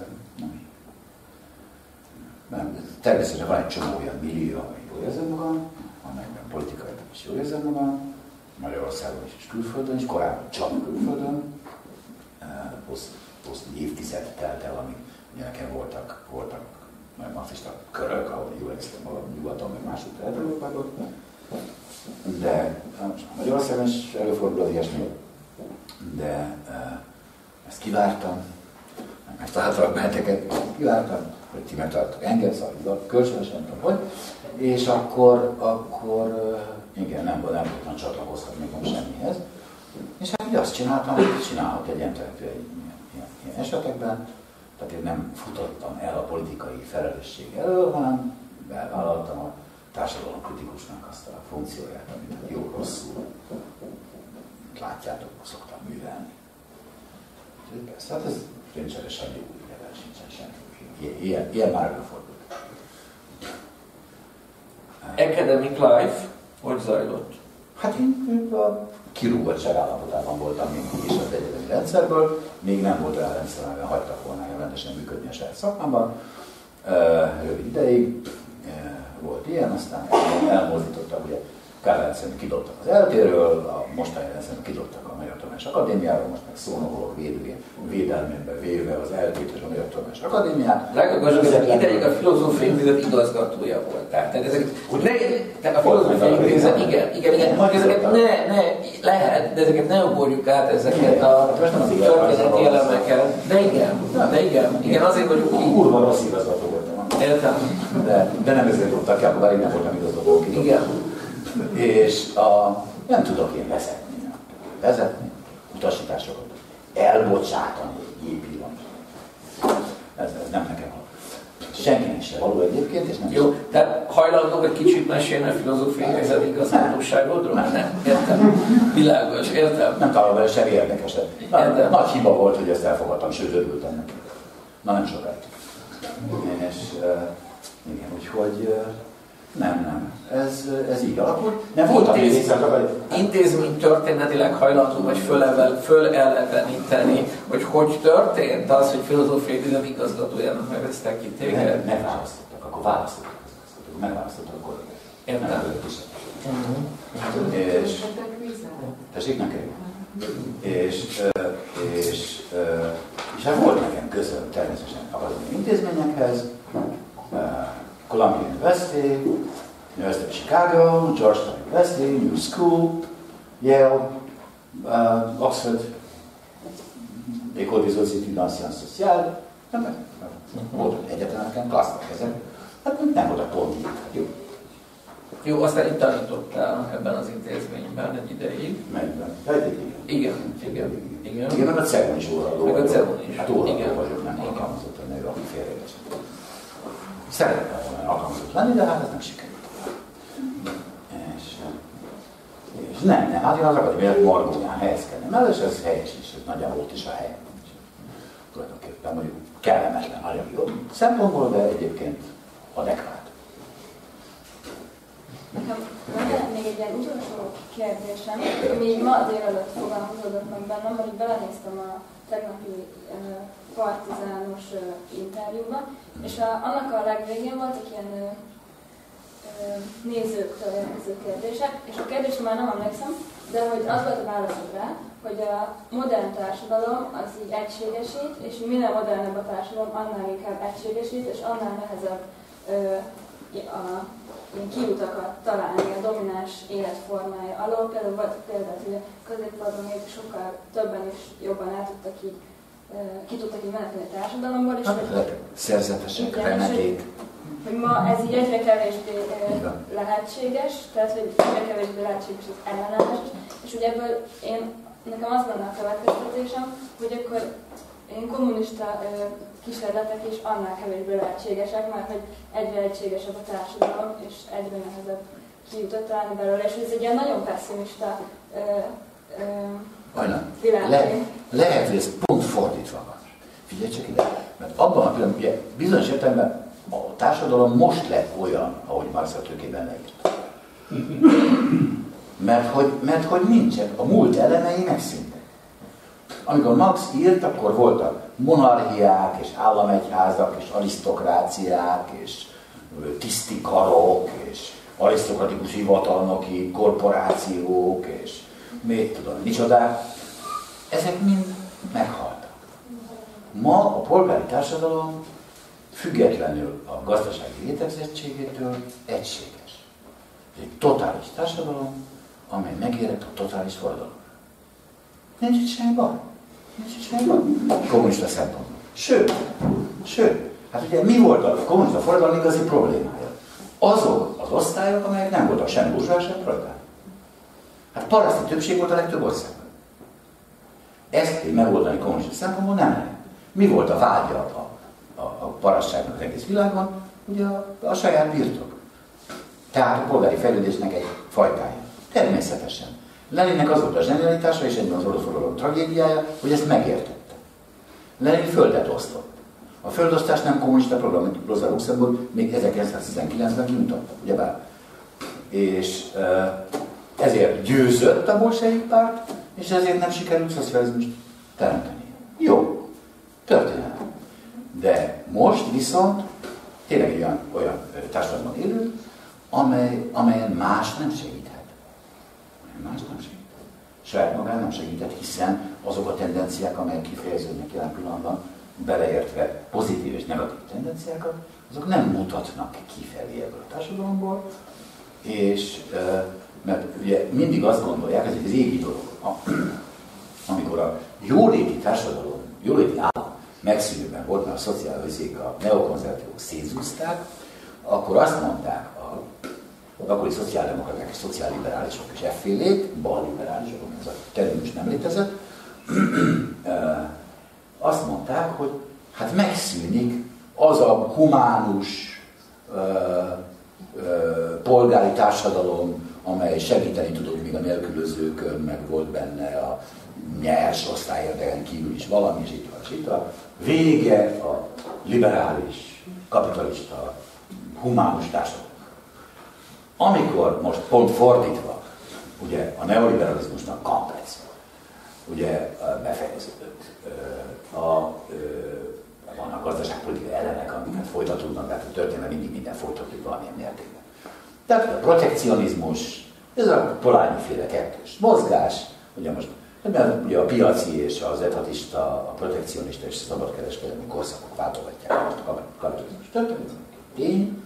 nem. Természetesen van egy csomó olyan millió, amely jól érzem magam, amelyben politikai is jól érzem magam, Magyarországon is és külföldön is, korábban csak külföldön. Hosszú évtized telt el, amíg ugye nekem voltak nagyon marxista körök, ahol jól éreztem magam nyugaton, meg máshogy Kelet-Európában. De Magyarországon is előfordul az ilyesmi. De ezt kivártam, megtaláltalak benneteket, kivártam, hogy ti megtaláltak engem, szóval kölcsönösen, nem tudom hogy. És akkor igen, nem tudtam csatlakoztatni magam semmihez. És hát ugye azt csináltam, hogy csinálhat egy ilyen esetekben. Tehát én nem futottam el a politikai felelősség elől, hanem belvállaltam a társadalomkritikusnak azt a funkcióját, amit jó-rosszul, látjátok, szoktam művelni. Persze, hát ez rendszeresen jó, de sincsen semmi. Ilyen már előfordult. Academic life hogy zajlott? Hát én a kirúgottság állapotában voltam mindig is az egyetemi rendszerből, még nem volt olyan rendszer, amiben hagytak volna rendesen működni a saját szakmában. Rövid ideig volt ilyen, aztán elmozdítottak, ugye Kárpát-Szent kidobtak az eltéről, a mostani rendszerben kidobtak a Magyar Tudományos Akadémiáról, most meg szónokolok védelmében véve az eltét és a Magyar Tudományos Akadémiát. Legalábbis ideig a Filozófiai Intézet igazgatója volt. Tehát a Filozófiai Intézet, igen, ezeket ne lehet, de ezeket ne ugorjuk át, ezeket a történeti elemeket. De igen, azért vagyunk így. Kurva rossz igazgató voltam. Értem. De nem ezért dobtak ki, akkor bár én nem voltam igazgató. Igen. És nem tudok én vezetni, utasításokat, elbocsátani egy épillanat. Ez nem nekem van. Senkinek se való egyébként, és nem. Jó, tehát hajlandó egy kicsit mesélni a Filozófiai Intézet igazgatóságodról? Nem. Értem. Világos, értem. Nem találom vele semmi érdekeset. Nagy hiba volt, hogy ezt elfogadtam, sőt örültem neki. Na nem sokáig. És igen, úgyhogy nem. Ez így alakult. Nem voltam intézmény történetileg hajlandó, vagy föleleveníteni, hogy történt az, hogy Filozófiai Intézet igazgatójának neveztek ki téged? Nem választottak, akkor választottak. Megválasztottak a kollégát. Értem. És tessék nekem. És hát volt nekem közöm természetesen akadémiai intézményekhez, Columbia University, University of Chicago, Georgetown University, New School, Yale, Oxford, École des Hautes Études en Sciences Sociales, volt egyetemeken, klasszak ezek, hát nem voltak pont így. Jó, aztán itt tanítottál ebben az intézményben egy ideig. Igen. Igen, meg a CERN is óradó vagyok. Hát óradó vagyok, nem alkalmazott lenni, aki félreértsen. Szerettem volna alkalmazott lenni, de hát ez nem sikerült. És nem, hát én az akadémiai margóján helyezkednem el, és ez helyes is, ez nagyjából ott is a hely. Tulajdonképpen mondjuk kellemetlen anyagi szempontból, de egyébként adekvát. Nekem lenne még egy ilyen utolsó kérdésem, ami ma délelőtt fogalmazódott meg bennem, hogy belenéztem a tegnapi partizános interjúba, és annak a legvégén voltak ilyen nézőktől érkező kérdések, és a kérdésre már nem emlékszem, de hogy az volt a válaszod rá, hogy a modern társadalom az így egységesít, és minél modernebb a társadalom, annál inkább egységesít, és annál nehezebb ilyen kiutakat találni a domináns életformája alól. Például volt például, hogy a középkorban még sokkal többen is jobban ki tudtak így menekülni a társadalomból. És szerzetesek, remeték. Hogy ma ez így egyre kevésbé lehetséges, tehát hogy egyre kevésbé lehetséges az ellenállás. És ugye ebből nekem az lenne a következtetésem, hogy akkor én kommunista kísérletek is annál kevésbé lehetségesek, mert hogy egyre egységesebb a társadalom, és egyre nehezebb kijutat találni belőle, és ez egy ilyen nagyon pessimista világ. Lehet, hogy ez pont fordítva van. Figyelj csak ide, mert abban a pillanatban, ugye bizonyos értelemben a társadalom most lett olyan, ahogy Marx a Tőkében leírta. Mert hogy nincsen, a múlt elemei megszűntek. Amikor Marx írt, akkor voltak monarchiák, és államegyházak, és arisztokráciák, és tisztikarok, és arisztokratikus hivatalnoki korporációk, és még tudom, micsodák. Ezek mind meghaltak. Ma a polgári társadalom függetlenül a gazdasági létezésétől egységes. Ez egy totális társadalom, amely megérett a totális forradalomra. Nincs itt semmi baj. Kommunista szempontból. Sőt, hát ugye mi volt a kommunista forradalom igazi problémája? Azok az osztályok, amelyek nem voltak sem burzsóá, sem proletár. Hát paraszti többség volt a legtöbb országban. Ezt megoldani kommunista szempontból nem lehet. Mi volt a vágya a parasztságnak az egész világon? Ugye a saját birtok. Tehát a polgári fejlődésnek egy fajtája. Természetesen. Leninnek az volt a zsenialitása és egyben az orosz forradalom tragédiája, hogy ezt megértette. Lenin földet osztott. A földosztás nem kommunista program, mint Rosa Luxemburg még 1919-ben kimutatta, ugyebár. És ezért győzött a bolsevik párt, és ezért nem sikerült szocializmust teremteni. Jó, történet. De most viszont tényleg egy olyan társadalomban élünk, amelyen más nem segíthet. Más nem segíthet. Saját magán nem segíthet, hiszen azok a tendenciák, amelyek kifejeződnek jelen pillanatban, beleértve pozitív és negatív tendenciákat, azok nem mutatnak kifelé ebből a társadalomból, és mert ugye mindig azt gondolják, ez egy régi dolog, amikor a jóléti társadalom, jóléti állam megszűnőben volt, mert a szociális a neokonzervatívok szétzúzták, akkor azt mondták az akkori szociáldemokraták és szociálliberálisok és effélék, balliberálisok, ez a terminus nem létezett, azt mondták, hogy hát megszűnik az a humánus polgári társadalom, amely segíteni tudott még a nélkülözőkön, meg volt benne a nyers osztályérdeken kívül is valami, és itt van. Vége a liberális, kapitalista, humánus társadalom. Amikor most pont fordítva, ugye a neoliberalizmusnak komplex, ugye befejeződött, vannak gazdaságpolitikai elemek, amiket folytatódnak, tehát a történelem mindig minden folytatódik valamilyen mértékben. Tehát a protekcionizmus, ez a Polanyi-féle kettős mozgás, ugye most ugye a piaci és az etatista, a protekcionista és a szabadkereskedelmi korszakok váltogatják a kapitalizmus történet, tény.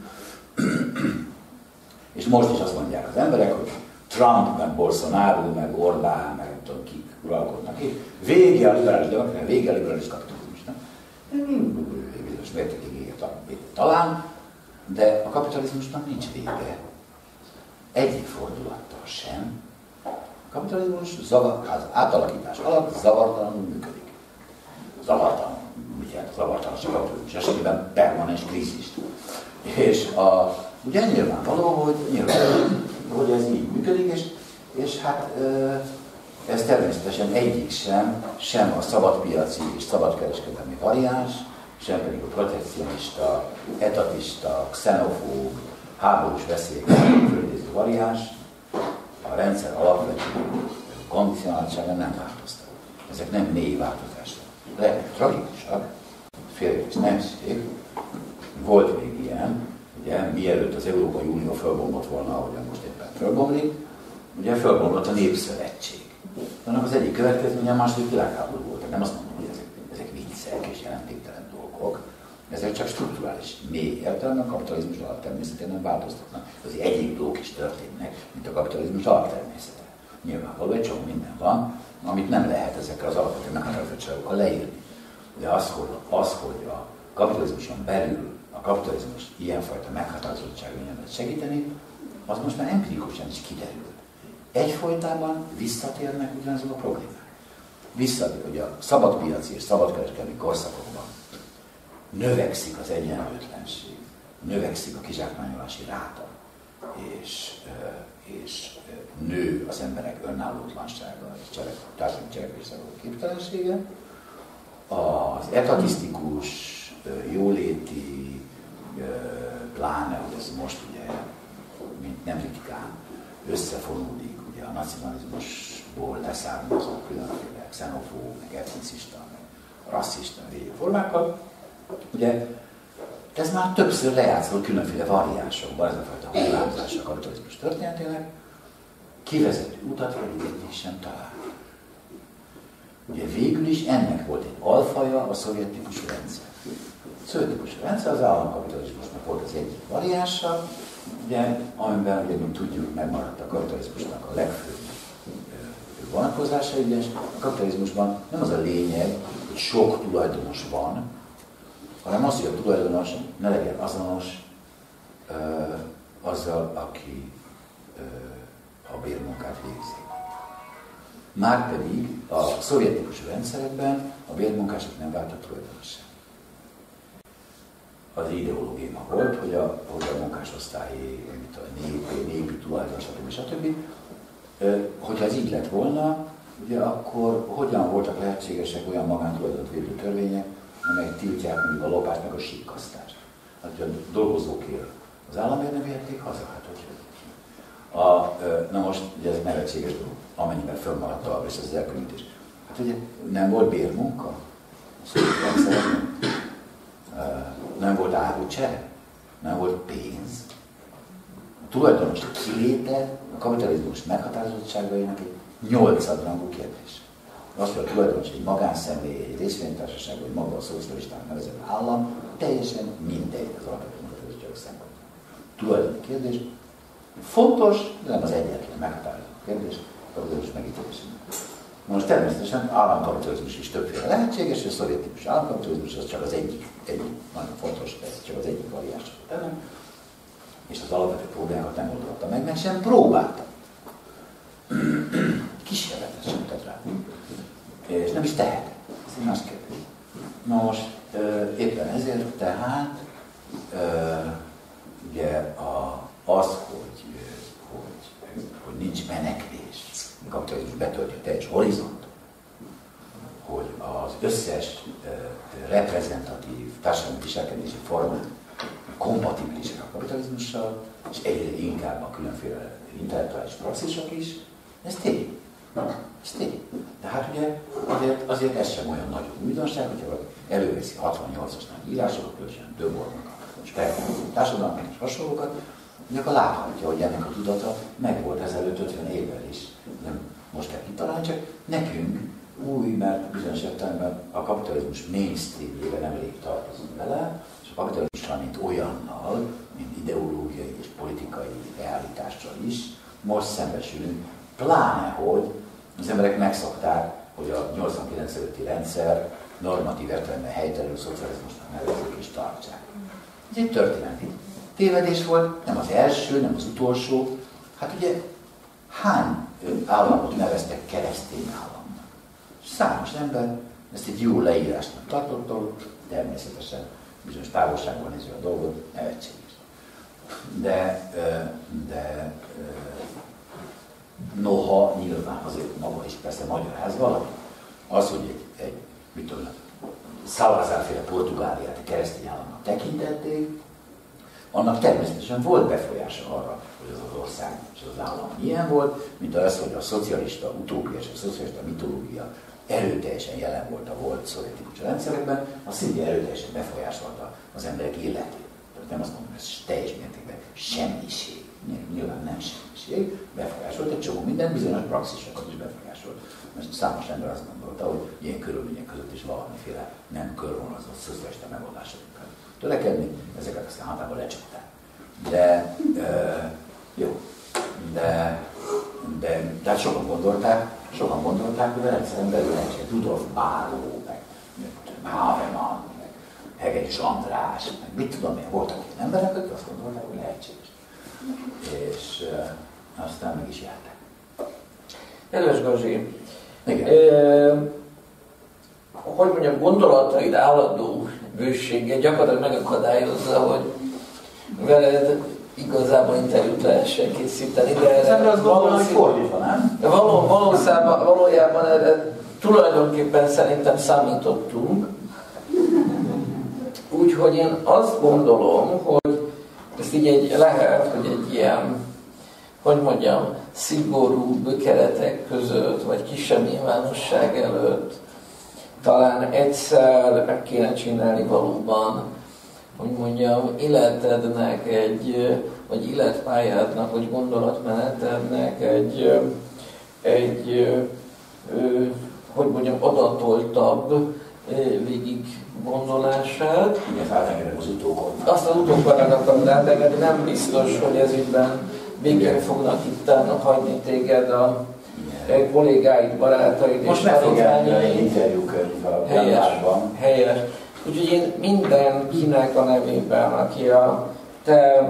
És most is azt mondják az emberek, hogy Trump, meg Bolsonaro, meg Orbán, meg nem tudom kik uralkodnak itt. Vége a liberális demokrácia, vége a liberális kapitalizmusnak. Bizonyos mértékig talán, de a kapitalizmusnak nincs vége. Egyik fordulattal sem. A kapitalizmus az átalakítás alatt zavartalanul működik. Zavartalan. Mit jelent a zavartalan a kapitalizmus? Esetében permanens krízist. És ugye nyilvánvaló, hogy ez így működik, és hát ez természetesen egyik sem a szabadpiaci és szabadkereskedelmi variáns, sem pedig a protekcionista, etatista, xenofób, háborús veszélyeket fölidéző variáns a rendszer alapvető kondicionáltsága nem változtak. Ezek nem mély változások. De tragikusak, félreértés nem szükség. Volt még ilyen, ugye, mielőtt az Európai Unió fölbomlott volna, ahogyan most éppen fölbomlik, ugye fölbomlott a Népszövetség. Annak az egyik következménye a második világháború volt. Nem azt mondom, hogy ezek viccek és jelentéktelen dolgok, ezek csak strukturális mély értelemben a kapitalizmus alaptermészetén nem változtatnak. Az egyik dolgok is történnek, mint a kapitalizmus alaptermészete. Nyilvánvaló, egy csomó minden van, amit nem lehet ezekkel az alapvető meghatározottságokkal leírni. De az, hogy a kapitalizmuson belül a kapitalizmus ilyenfajta meghatározottságon lehet segíteni, az most már empirikusan is kiderül. Egyfolytában visszatérnek ugyanazok a problémák. Visszatér, hogy a szabadpiaci és szabadkereskedelmi korszakokban növekszik az egyenlőtlenség, növekszik a kizsákmányolási ráta, és nő az emberek önállótlansága és társadalmi cselekvésre való képtelensége. Az etatisztikus, jóléti, pláne, hogy ez most ugye, mint nem ritkán, összefonódik ugye a nacionalizmusból leszármazó különféle xenofób, meg etnicista, meg rasszista formákkal. Ugye ez már többször lejátszott különféle variánsokban, ez a fajta hullámzása a kapitalizmus történetének, kivezető utat egyébként sem talál. Ugye végül is ennek volt egy alfaja a szovjet típusú rendszer. A szovjet típusú rendszer az államkapitalizmusnak volt az egyik variánsa, ugye, amiben, ugye, mint tudjuk, megmaradt a kapitalizmusnak a legfőbb vonatkozása, ugye, a kapitalizmusban nem az a lényeg, hogy sok tulajdonos van, hanem az, hogy a tulajdonos ne legyen azonos azzal, aki a bérmunkát végzi. Márpedig a szovjet típusú rendszerekben a bérmunkások nem váltak tulajdonossá. Az ideológia volt, hogy a munkásosztályi, népi tulajdon, stb. Hogyha ez így lett volna, ugye akkor hogyan voltak lehetségesek olyan magántulajdont védő törvények, amelyek tiltják mondjuk a lopást, meg a síkkasztást. Hát, hogy a dolgozókért az államért nem vihették haza, hát hogy Na most, ugye ez nevetséges dolog, amennyiben fönnmaradt tovább, és ez az elkülönítés. Hát ugye nem volt bérmunka, nem volt árucsere, nem volt pénz. A tulajdonos kiléte a kapitalizmus meghatározottságainak egy 8-rangú kérdés. Azt, hogy a tulajdonos egy magánszemély, egy részvénytársaság, vagy maga a szocialistának nevezett állam, teljesen mindegy az alapvető meghatározottságok szempontjából. Tulajdoni kérdés, fontos, de nem az egyetlen meghatározó kérdés, a kapitalizmus megítélésében. Most természetesen államkapitalizmus is többféle lehetséges, és a szovjet típusú államkapitalizmus az csak az egyik nagyon fontos, ez csak az egyik variáns ennek, és az alapvető problémákat nem oldotta meg sem próbálta. Kísérletet sem tett rá. És nem is tehet. Ez egy más kérdés. Na most éppen ezért tehát ugye az, hogy nincs menekvés, a kapitalizmus betölti a teljes horizont, hogy az összes reprezentatív társadalmi viselkedési forma kompatibilisek a kapitalizmussal, és egyre inkább a különféle intellektuális praxisok is, ez tény. Ez tény. De hát ugye azért ez sem olyan nagy újdonság, hogyha valaki előveszi 68-as nagy írásokat, különösen Döbornak a spektrum társadalmat és hasonlókat, hogy akkor láthatja, hogy ennek a tudata megvolt ezelőtt 50 évvel is. Nem most kell kitalálni, csak nekünk új, mert bizonyos értelemben a kapitalizmus mainstreamjében nemrég tartozunk bele, és a kapitalizmussal, mint olyannal, mint ideológiai és politikai realitással is, most szembesülünk, pláne, hogy az emberek megszokták, hogy a 89 előtti rendszer normatív értelemben helytelenül szocializmusnak nevezik és tartsák. Ez egy történeti tévedés volt, nem az első, nem az utolsó. Hát ugye hány államot neveztek keresztény államnak? Számos ember ezt egy jó leírásnak tartotta, természetesen bizonyos távolságban nézve a dolgot, nevetséges. De noha nyilván azért maga is persze magyaráz valami. Az, hogy egy mit tudom, Salazar-féle Portugáliát a keresztény államnak tekintették, annak természetesen volt befolyása arra, hogy az az ország és az állam milyen volt, mint az, hogy a szocialista utópia és a szocialista mitológia erőteljesen jelen volt a volt szovjet típusú rendszerekben, az szintén erőteljesen befolyásolta az emberek életét. Nem azt mondom, hogy ez teljes mértékben semmiség. Nyilván nem semmiség, befolyásolt egy csomó minden, bizonyos praxisokat is befolyásolt. Most számos ember azt gondolta, hogy ilyen körülmények között is valamiféle nem körvonalazott szocialista megoldásokkal törekedni, ezeket aztán hatában lecsukták. De sokan gondolták, hogy a rendszeren belül lehetséges Rudolf Báró, meg Havemann, meg Hegedűs András, meg mit tudom én, voltak ilyen emberek, akik azt gondolták, hogy lehetséges. És aztán meg is járták. Kedves Gazi, hogy mondjam, gondolataid állandó bősége gyakorlatilag megakadályozza, hogy veled igazából interjút lehessen készíteni, de ez fordítva, nem? Valójában erre tulajdonképpen szerintem számítottunk. Úgyhogy én azt gondolom, hogy ezt így lehet, hogy egy ilyen, hogy mondjam, szigorúbb keretek között, vagy kisebb nyilvánosság előtt talán egyszer meg kéne csinálni valóban, hogy mondjam, életednek vagy életpályádnak, vagy gondolatmenetednek hogy mondjam, adatoltabb végig gondolását. Igen, átengedem az utókon. Azt az utókorat akarod átengedni, nem biztos, hogy ez ügyben végén fognak itt hagyni téged a kollégáid, barátaid most és meg fogják interjúkönyv a januárban. Helyes. Úgyhogy én mindenkinek a nevében, aki a te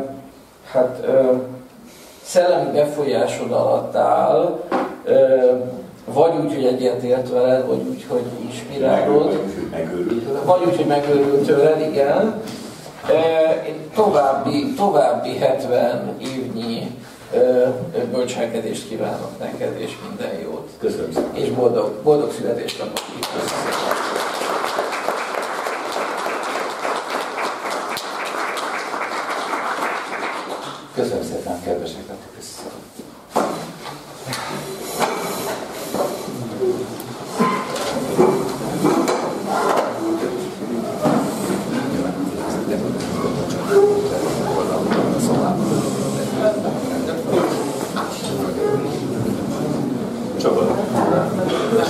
szellemi befolyásod alatt áll, vagy úgy, hogy egyetért veled, vagy úgy, hogy inspirálod, vagy úgy, hogy megőrült tőled, igen. Én további 70 évnyi bölcselkedést kívánok neked, és minden jót. Köszönöm szépen. És boldog születésnapot. Köszönöm szépen, kedvesek lettek. Csaba.